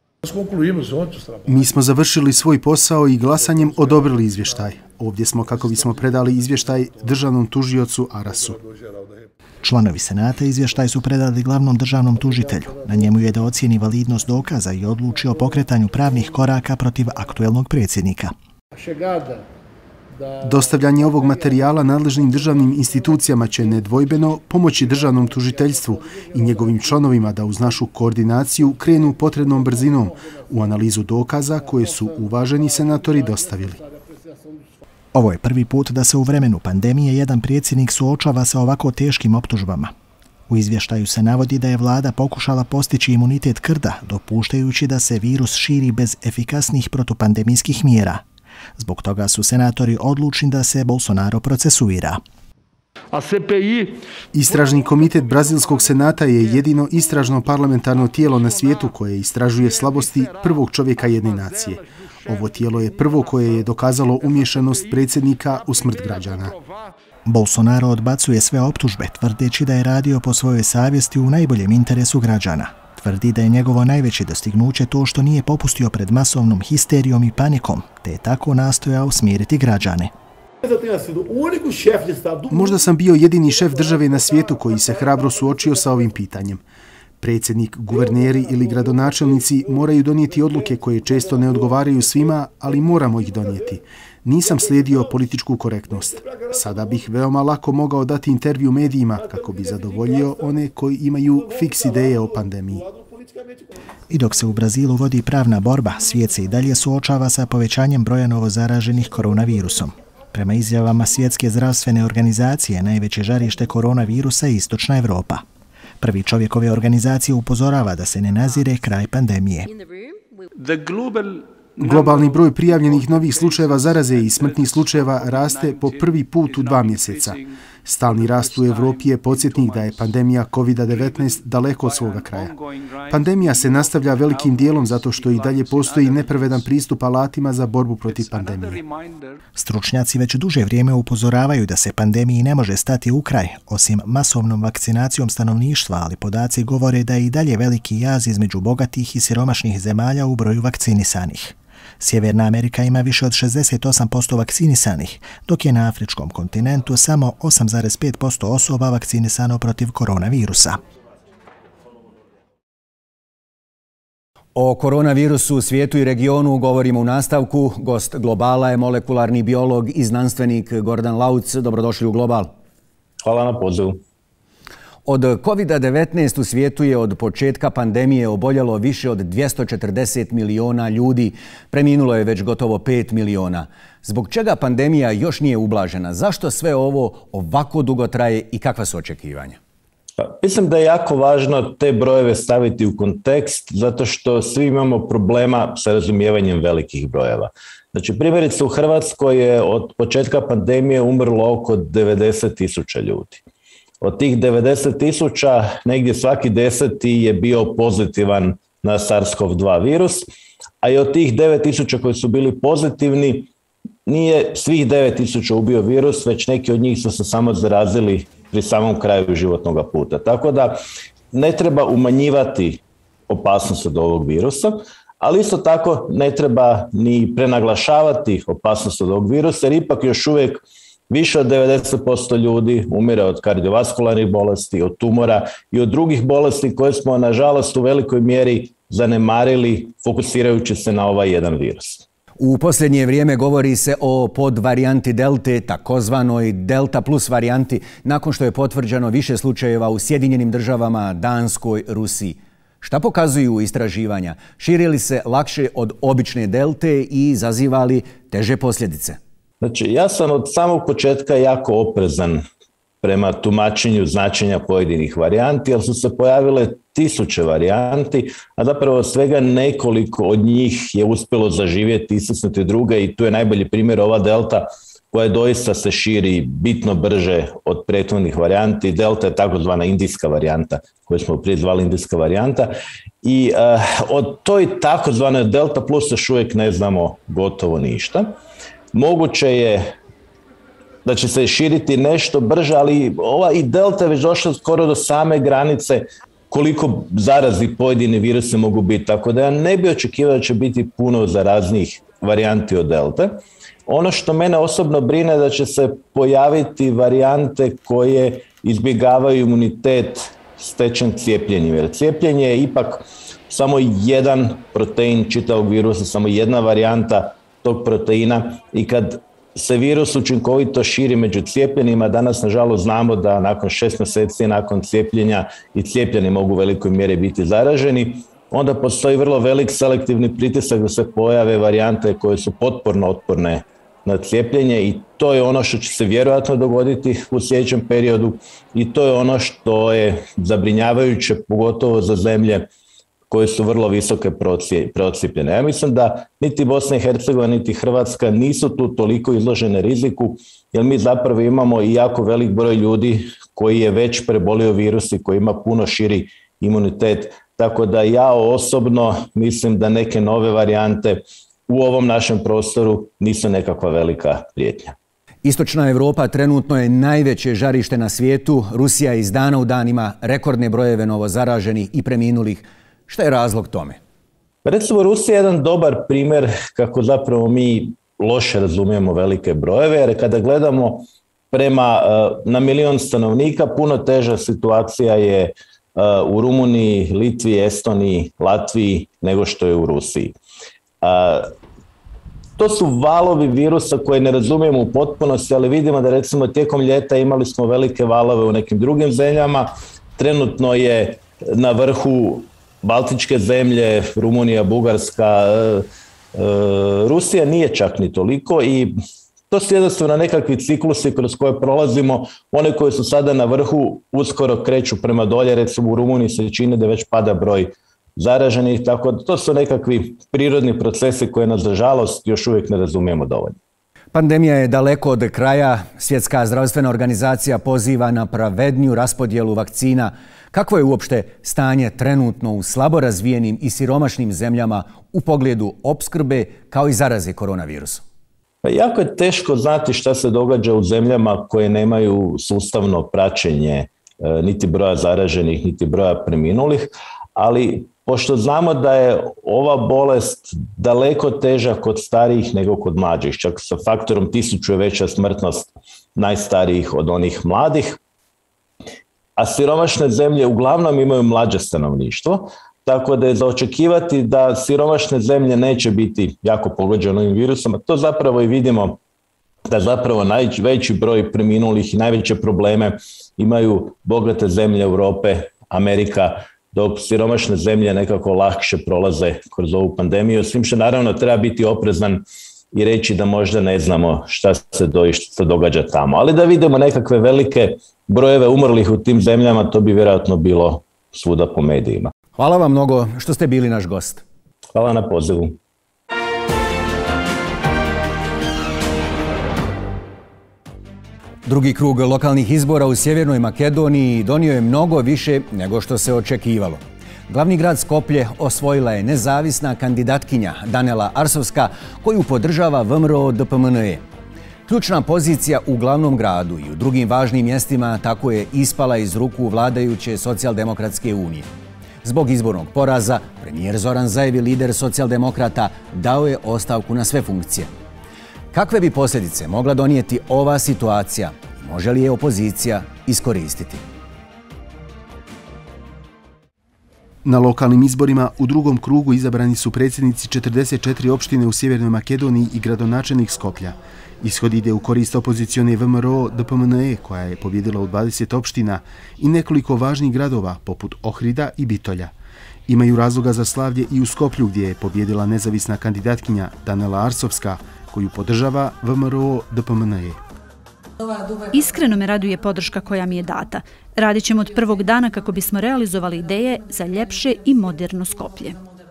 Mi smo završili svoj posao i glasanjem odobrili izvještaj. Ovdje smo kako bismo predali izvještaj državnom tužiocu Arasu. Članovi Senata izvještaj su predali glavnom državnom tužitelju. Na njemu je da ocijeni validnost dokaza i odluči o pokretanju pravnih koraka protiv aktuelnog predsjednika. Dostavljanje ovog materijala nadležnim državnim institucijama će nedvojbeno pomoći državnom tužiteljstvu i njegovim članovima da uz našu koordinaciju krenu potrebnom brzinom u analizu dokaza koje su uvaženi senatori dostavili. Ovo je prvi put da se u vremenu pandemije jedan predsjednik suočava sa ovako teškim optužbama. U izvještaju se navodi da je vlada pokušala postići imunitet krda, dopuštajući da se virus širi bez efikasnih protupandemijskih mjera. Zbog toga su senatori odlučni da se Bolsonaro procesuira. Istražni komitet Brazilskog senata je jedino istražno parlamentarno tijelo na svijetu koje istražuje slabosti prvog čovjeka jedne nacije. Ovo tijelo je prvo koje je dokazalo umješanost predsjednika u smrt građana. Bolsonaro odbacuje sve optužbe, tvrdeći da je radio po svojoj savjesti u najboljem interesu građana. Tvrdi da je njegovo najveće dostignuće to što nije popustio pred masovnom histerijom i panikom, te je tako nastojao smiriti građane. Možda sam bio jedini šef države na svijetu koji se hrabro suočio sa ovim pitanjem. Predsjednik, guverneri ili gradonačelnici moraju donijeti odluke koje često ne odgovaraju svima, ali moramo ih donijeti. Nisam slijedio političku korektnost. Sada bih veoma lako mogao dati intervju medijima kako bi zadovoljio one koji imaju fiks ideje o pandemiji. I dok se u Brazilu vodi pravna borba, svijet se i dalje suočava sa povećanjem broja novozaraženih koronavirusom. Prema izjavama Svjetske zdravstvene organizacije, najveće žarište koronavirusa je Istočna Evropa. Prvi čovjek ove organizacije upozorava da se ne nazire kraj pandemije. Globalni broj prijavljenih novih slučajeva zaraze i smrtnih slučajeva raste po prvi put u dva mjeseca. Stalni rast u Evropi je podsjetnik da je pandemija kovid devetnaest daleko od svoga kraja. Pandemija se nastavlja velikim dijelom zato što i dalje postoji nepravedan pristup alatima za borbu protiv pandemije. Stručnjaci već duže vrijeme upozoravaju da se pandemiji ne može stati u kraj, osim masovnom vakcinacijom stanovništva, ali podaci govore da je i dalje veliki jaz između bogatih i siromašnih zemalja u broju vakcinisanih. Sjeverna Amerika ima više od šezdeset osam posto vakcinisanih, dok je na afričkom kontinentu samo osam zarez pet posto osoba vakcinisano protiv koronavirusa. O koronavirusu u svijetu i regionu govorimo u nastavku. Gost Globala je molekularni biolog i znanstvenik Gordan Lauc. Dobrodošli u Global. Hvala na pozivu. Od kovid devetnaest u svijetu je od početka pandemije oboljelo više od dvjesto četrdeset miliona ljudi. Preminulo je već gotovo pet miliona. Zbog čega pandemija još nije ublažena? Zašto sve ovo ovako dugo traje i kakva su očekivanja? Mislim da je jako važno te brojeve staviti u kontekst, zato što svi imamo problema sa razumijevanjem velikih brojeva. Znači, primjerice u Hrvatskoj je od početka pandemije umrlo oko devedeset tisuća ljudi. Od tih devedeset tisuća, negdje svaki deseti je bio pozitivan na SARS-CoV dva virus, a i od tih devet tisuća koji su bili pozitivni, nije svih devet tisuća ubio virus, već neki od njih su se samo zarazili pri samom kraju životnog puta. Tako da ne treba umanjivati opasnost od ovog virusa, ali isto tako ne treba ni prenaglašavati opasnost od ovog virusa, jer ipak još uvijek više od devedeset posto ljudi umire od kardiovaskularnih bolesti, od tumora i od drugih bolesti koje smo, nažalost, u velikoj mjeri zanemarili fokusirajući se na ovaj jedan virus. U posljednje vrijeme govori se o podvarijanti Delte, takozvanoj Delta plus varijanti, nakon što je potvrđeno više slučajeva u Sjedinjenim državama, Danskoj, Rusiji. Šta pokazuju istraživanja? Širi li se lakše od obične Delte i izaziva li teže posljedice? Znači, ja sam od samog početka jako oprezan prema tumačenju značenja pojedinih varijanti, jer su se pojavile tisuće varijanti, a zapravo svega nekoliko od njih je uspjelo zaživjeti, istisnuti druge i tu je najbolji primjer ova Delta koja doista se širi bitno brže od prethodnih varijanti. Delta je takozvana indijska varijanta, koju smo prije zvali indijska varijanta. I uh, od toj takozvane Delta plus još uvijek ne znamo gotovo ništa. Moguće je da će se širiti nešto brže, ali ova i Delta je već došla skoro do same granice koliko zarazi pojedini virusi mogu biti. Tako da ja ne bi očekivao da će biti puno zaraznijih varijanti od Delte. Ono što mene osobno brine je da će se pojaviti varijante koje izbjegavaju imunitet stečen cijepljenjem. Jer cijepljenje je ipak samo jedan protein čitavog virusa, samo jedna varijanta tog proteina i kad se virus učinkovito širi među cijepljenima, danas nažalost znamo da nakon šest mjeseci nakon cijepljenja i cijepljeni mogu u velikoj mjeri biti zaraženi, onda postoji vrlo velik selektivni pritisak da se pojave varijante koje su potporno otporne na cijepljenje i to je ono što će se vjerojatno dogoditi u sljedećem periodu i to je ono što je zabrinjavajuće, pogotovo za zemlje koje su vrlo visoke procijepljene. Ja mislim da niti Bosna i Hercegovina, niti Hrvatska nisu tu toliko izložene riziku, jer mi zapravo imamo i jako velik broj ljudi koji je već prebolio virus i koji ima puno širi imunitet. Tako da ja osobno mislim da neke nove varijante u ovom našem prostoru nisu nekakva velika prijetnja. Istočna Europa trenutno je najveće žarište na svijetu. Rusija iz dana u dan ima rekordne brojeve novozaraženih i preminulih. Šta je razlog tome? Recimo, Rusija je jedan dobar primjer kako zapravo mi loše razumijemo velike brojeve, jer kada gledamo prema na milion stanovnika, puno teža situacija je u Rumuniji, Litvi, Estoniji, Latviji nego što je u Rusiji. To su valovi virusa koje ne razumijemo u potpunosti, ali vidimo da recimo tijekom ljeta imali smo velike valove u nekim drugim zemljama. Trenutno je na vrhu Baltičke zemlje, Rumunija, Bugarska, Rusija nije čak ni toliko i to su jednostavno nekakvi ciklusi kroz koje prolazimo. One koje su sada na vrhu uskoro kreću prema dolje, recimo u Rumuniji se čini da već pada broj zaraženih, tako da to su nekakvi prirodni procesi koje nas, nažalost, još uvijek ne razumijemo dovoljno. Pandemija je daleko od kraja. Svjetska zdravstvena organizacija poziva na pravedniju raspodjelu vakcina. Kakvo je uopšte stanje trenutno u slabo razvijenim i siromašnim zemljama u pogledu opskrbe kao i zaraze koronavirusom? Pa jako je teško znati šta se događa u zemljama koje nemaju sustavno praćenje niti broja zaraženih, niti broja preminulih, ali pošto znamo da je ova bolest daleko teža kod starijih nego kod mlađih, čak sa faktorom tisuću je veća smrtnost najstarijih od onih mladih, a siromašne zemlje uglavnom imaju mlađe stanovništvo, tako da je za očekivati da siromašne zemlje neće biti jako pogođene ovim virusom, a to zapravo i vidimo da zapravo najveći broj preminulih i najveće probleme imaju bogate zemlje Europe, Amerika, dok siromašne zemlje nekako lakše prolaze kroz ovu pandemiju. S tim što naravno treba biti oprezan i reći da možda ne znamo šta se doista događa tamo. Ali da vidimo nekakve velike brojeve umrlih u tim zemljama, to bi vjerojatno bilo svuda po medijima. Hvala vam mnogo što ste bili naš gost. Hvala na pozivu. Drugi krug lokalnih izbora u Sjevernoj Makedoniji donio je mnogo više nego što se očekivalo. Glavni grad Skoplje osvojila je nezavisna kandidatkinja Danela Arsovska, koju podržava V M R O D P M N E. Ključna pozicija u glavnom gradu i u drugim važnim mjestima tako je ispala iz ruku vladajuće Socijaldemokratske unije. Zbog izbornog poraza, premijer Zoran Zaev, lider socijaldemokrata, dao je ostavku na sve funkcije. Kakve bi posljedice mogla donijeti ova situacija i može li je opozicija iskoristiti? Na lokalnim izborima u drugom krugu izabrani su predsjednici četrdeset četiri opštine u Sjevernoj Makedoniji i gradonačelnik Skoplja. Ishod ide u korist opozicione V M R O D P M N E koja je pobjedila u dvadeset opština i nekoliko važnih gradova poput Ohrida i Bitolja. Imaju razloga za slavlje i u Skoplju gdje je pobjedila nezavisna kandidatkinja Danela Arsovska koju podržava V M R O D P M N E. Iskreno me raduje podrška koja mi je data. Radit ćemo od prvog dana kako bismo realizovali ideje za ljepše i moderno Skoplje.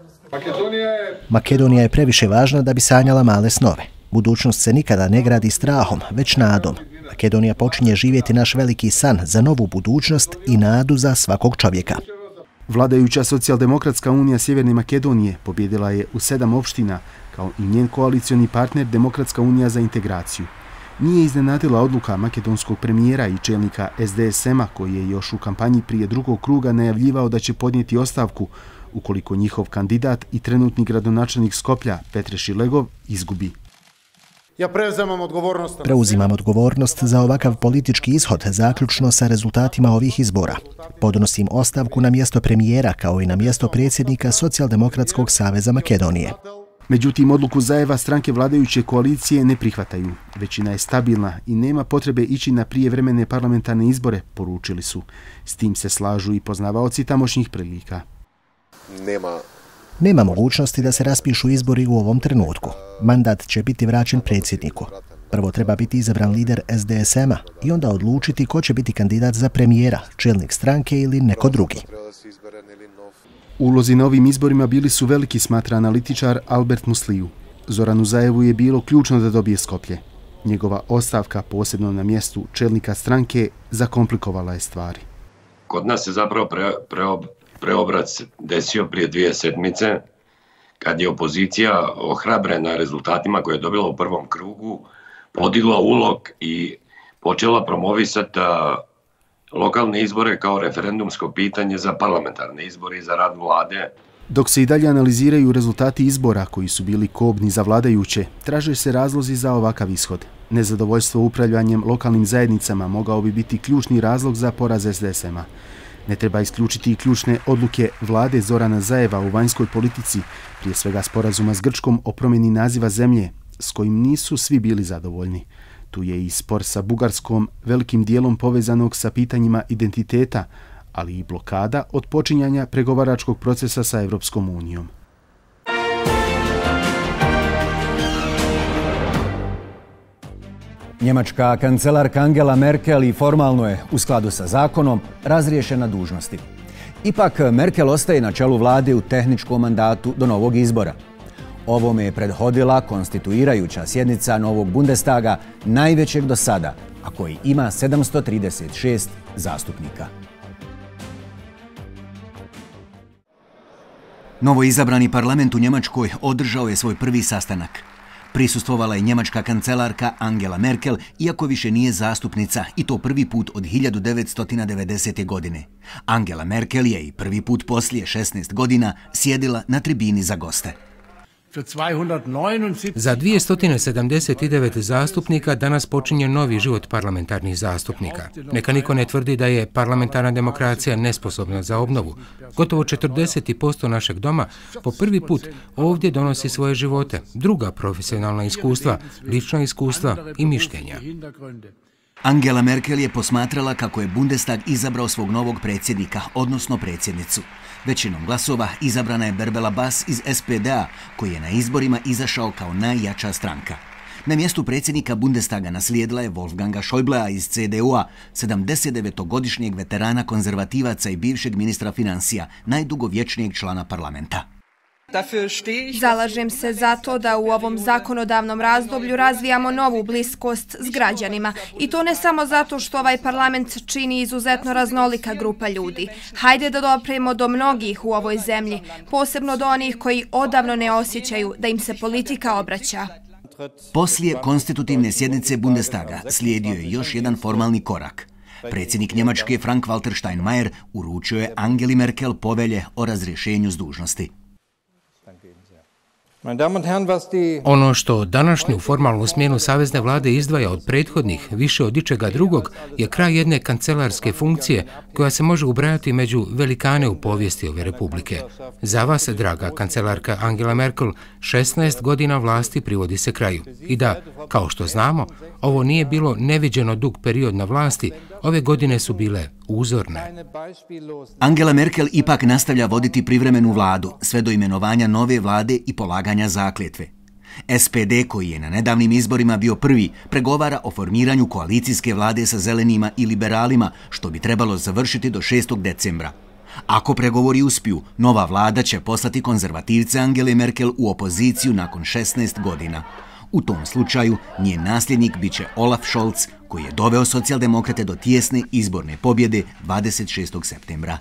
Makedonija je previše važna da bi sanjala male snove. Budućnost se nikada ne gradi strahom, već nadom. Makedonija počinje živjeti naš veliki san za novu budućnost i nadu za svakog čovjeka. Vladajuća Socijaldemokratska unija Sjeverne Makedonije pobjedila je u sedam opština, kao i njen koalicioni partner Demokratska unija za integraciju. Nije iznenadila odluka makedonskog premijera i čelnika S D S M-a koji je još u kampanji prije drugog kruga najavljivao da će podnijeti ostavku ukoliko njihov kandidat i trenutni gradonačelnik Skoplja Petre Šilegov izgubi. Ja preuzimam odgovornost. Preuzimam odgovornost za ovakav politički ishod, zaključno sa rezultatima ovih izbora. Podnosim ostavku na mjesto premijera kao i na mjesto predsjednika Socijaldemokratskog saveza Makedonije. Međutim, odluku Zajeva stranke vladajuće koalicije ne prihvataju. Većina je stabilna i nema potrebe ići na prijevremene parlamentarne izbore, poručili su. S tim se slažu i poznavaoci tamošnjih prilika. Nema Nema mogućnosti da se raspišu izbori u ovom trenutku. Mandat će biti vraćen predsjedniku. Prvo treba biti izabran lider S D S M-a i onda odlučiti ko će biti kandidat za premijera, čelnik stranke ili neko drugi. Ulozi na ovim izborima bili su veliki, smatra analitičar Albert Musliju. Zoranu Zajevu je bilo ključno da dobije Skoplje. Njegova ostavka, posebno na mjestu čelnika stranke, zakomplikovala je stvari. Kod nas se zapravo pre, preob, preobrac desio prije dvije sedmice, kad je opozicija ohrabrena rezultatima koje je dobila u prvom krugu, podigla ulog i počela promovisati lokalne izbore kao referendumsko pitanje za parlamentarne izbore i za rad vlade. Dok se i dalje analiziraju rezultati izbora koji su bili kobni za vladajuće, traže se razlozi za ovakav ishod. Nezadovoljstvo upravljanjem lokalnim zajednicama mogao bi biti ključni razlog za poraz S D S M-a. Ne treba isključiti i ključne odluke vlade Zorana Zajeva u vanjskoj politici, prije svega sporazuma s Grčkom o promjeni naziva zemlje, s kojim nisu svi bili zadovoljni. Tu je i spor sa Bugarskom, velikim dijelom povezanog sa pitanjima identiteta, ali i blokada od počinjanja pregovaračkog procesa sa Evropskom unijom. Njemačka kancelarka Angela Merkel i formalno je, u skladu sa zakonom, razriješena dužnosti. Ipak, Merkel ostaje na čelu vlade u tehničkom mandatu do novog izbora. Ovome je prethodila konstituirajuća sjednica novog Bundestaga, najvećeg do sada, a koji ima sedamsto trideset šest zastupnika. Novo izabrani parlament u Njemačkoj održao je svoj prvi sastanak. Prisustvovala je njemačka kancelarka Angela Merkel, iako više nije zastupnica, i to prvi put od hiljadu devetsto devedesete. godine. Angela Merkel je i prvi put poslije šesnaest godina sjedila na tribini za goste. Za dvjesto sedamdeset devet zastupnika danas počinje novi život parlamentarnih zastupnika. Neka niko ne tvrdi da je parlamentarna demokracija nesposobna za obnovu. Gotovo četrdeset posto našeg doma po prvi put ovdje donosi svoje živote, druga profesionalna iskustva, lična iskustva i mišljenja. Angela Merkel je posmatrala kako je Bundestag izabrao svog novog predsjednika, odnosno predsjednicu. Većinom glasova izabrana je Bärbela Bass iz S P D-a, koji je na izborima izašao kao najjača stranka. Na mjestu predsjednika Bundestaga naslijedila je Wolfganga Schäublea iz C D U-a, sedamdesetdevetogodišnjeg veterana konzervativaca i bivšeg ministra financija, najdugovječnijeg člana parlamenta. Zalažem se za to da u ovom zakonodavnom razdoblju razvijamo novu bliskost s građanima. I to ne samo zato što ovaj parlament čini izuzetno raznolika grupa ljudi. Hajde da dopremo do mnogih u ovoj zemlji, posebno do onih koji odavno ne osjećaju da im se politika obraća. Poslije konstitutivne sjednice Bundestaga slijedio je još jedan formalni korak. Predsjednik Njemačke Frank-Walter Steinmeier uručio je Angeli Merkel povelje o razrješenju s dužnosti. Ono što današnju formalnu smjenu savezne vlade izdvaja od prethodnih više od ičega drugog je kraj jedne kancelarske funkcije koja se može ubrajati među velikane u povijesti ove republike. Za vas, draga kancelarka Angela Merkel, šesnaest godina vlasti privodi se kraju. I da, kao što znamo, ovo nije bilo neviđeno dug period na vlasti, ove godine su bile uzorne. Angela Merkel ipak nastavlja voditi privremenu vladu, sve do imenovanja nove vlade i polaganja zakletve. S P D, koji je na nedavnim izborima bio prvi, pregovara o formiranju koalicijske vlade sa zelenima i liberalima, što bi trebalo završiti do šestog decembra. Ako pregovori uspiju, nova vlada će poslati konzervativce Angele Merkel u opoziciju nakon šesnaest godina. U tom slučaju njen nasljednik biće Olaf Scholz, koji je doveo socijaldemokrate do tijesne izborne pobjede dvadeset šestog septembra.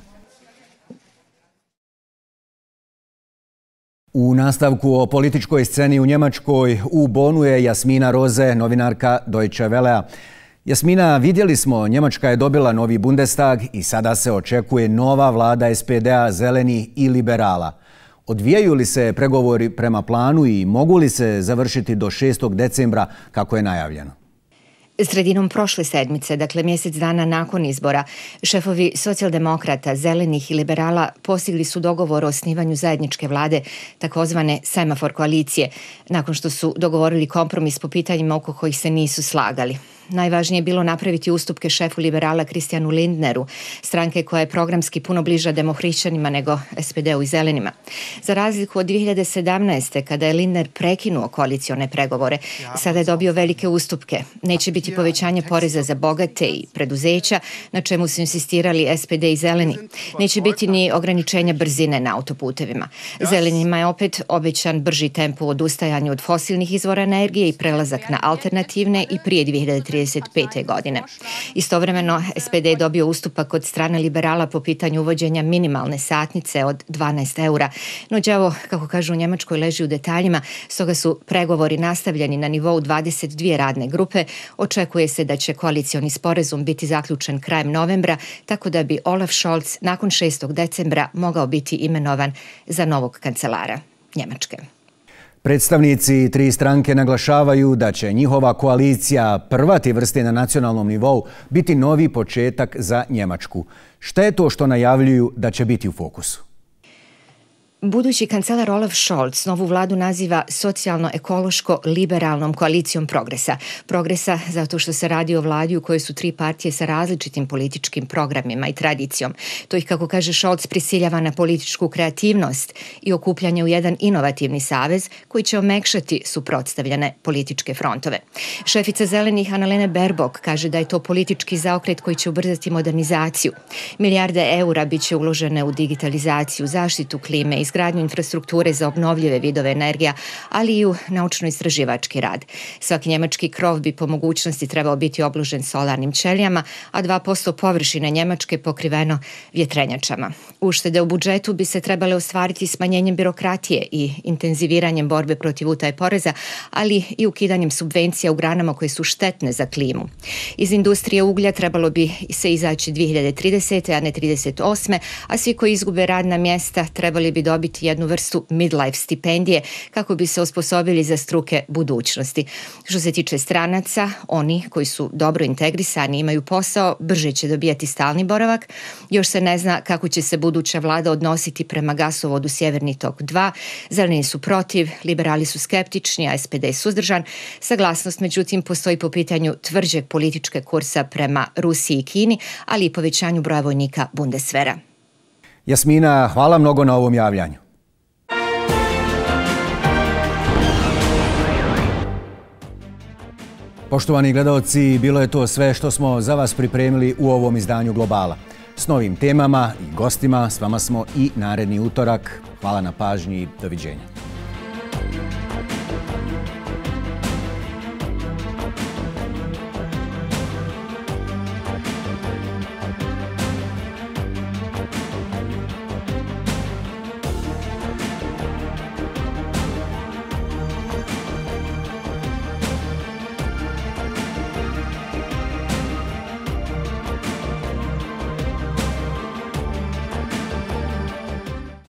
U nastavku o političkoj sceni u Njemačkoj u Bonu je Jasmina Roze, novinarka Deutsche Wellea. Jasmina, vidjeli smo, Njemačka je dobila novi Bundestag i sada se očekuje nova vlada S P D-a, zelenih i liberala. Odvijaju li se pregovori prema planu i mogu li se završiti do šestog decembra kako je najavljeno? Sredinom prošle sedmice, dakle mjesec dana nakon izbora, šefovi socijaldemokrata, zelenih i liberala postigli su dogovor o osnivanju zajedničke vlade, takozvane semafor koalicije, nakon što su dogovorili kompromis po pitanjima oko kojih se nisu slagali. Najvažnije je bilo napraviti ustupke šefu liberala Christianu Lindneru, stranke koja je programski puno bliža demohrišćanima nego S P D-u i zelenima. Za razliku od dvije hiljade sedamnaeste. kada je Lindner prekinuo koalicione pregovore, sada je dobio velike ustupke. Neće biti povećanje poreza za bogate i preduzeća, na čemu su insistirali S P D i zeleni. Neće biti ni ograničenja brzine na autoputevima. Zelenima je opet obećan brži tempo u odustajanju od fosilnih izvora energije i prelazak na alternativne i prije dvije hiljade trideset pete. godine. Istovremeno, S P D je dobio ustupak od strane liberala po pitanju uvođenja minimalne satnice od dvanaest eura. No đavo, kako kažu u Njemačkoj, leži u detaljima, stoga su pregovori nastavljeni na nivou dvadeset dvije radne grupe. Očekuje se da će koalicioni sporazum biti zaključen krajem novembra, tako da bi Olaf Scholz nakon šestog decembra mogao biti imenovan za novog kancelara Njemačke. Predstavnici tri stranke naglašavaju da će njihova koalicija prva te vrste na nacionalnom nivou biti novi početak za Njemačku. Šta je to što najavljuju da će biti u fokusu? Budući kancelar Olaf Scholz novu vladu naziva socijalno-ekološko-liberalnom koalicijom progresa. Progresa zato što se radi o vladi u kojoj su tri partije sa različitim političkim programima i tradicijom. To ih, kako kaže Scholz, prisiljava na političku kreativnost i okupljanje u jedan inovativni savez koji će omekšati suprotstavljene političke frontove. Šefica zelenih Annalena Baerbock kaže da je to politički zaokret koji će ubrzati modernizaciju. Milijarde eura bit će uložene u digitalizaciju, zaštitu klime, izgradnju infrastrukture za obnovljive vidove energija, ali i u naučno-istraživački rad. Svaki njemački krov bi po mogućnosti trebao biti obložen solarnim ćelijama, a dva posto površine Njemačke pokriveno vjetrenjačama. Uštede u budžetu bi se trebale ostvariti smanjenjem birokratije i intenziviranjem borbe protiv utaje poreza, ali i ukidanjem subvencija u granama koje su štetne za klimu. Iz industrije uglja trebalo bi se izaći dvije hiljade tridesete. a ne trideset osme. a svi koji izgube radna mjesta trebali bi dobiti jednu vrstu midlife stipendije kako bi se osposobili za struke budućnosti. Što se tiče stranaca, oni koji su dobro integrisani, imaju posao, brže će dobijati stalni boravak. Još se ne zna kako će se buduća vlada odnositi prema gasovodu Sjeverni tok dva. Zeleni su protiv, liberali su skeptični, a S P D je suzdržan. Saglasnost, međutim, postoji po pitanju tvrđeg političke kursa prema Rusiji i Kini, ali i povećanju broja vojnika Bundeswehra. Jasmina, hvala mnogo na ovom javljanju. Poštovani gledalci, bilo je to sve što smo za vas pripremili u ovom izdanju Globala. S novim temama i gostima s vama smo i naredni utorak. Hvala na pažnji i doviđenja.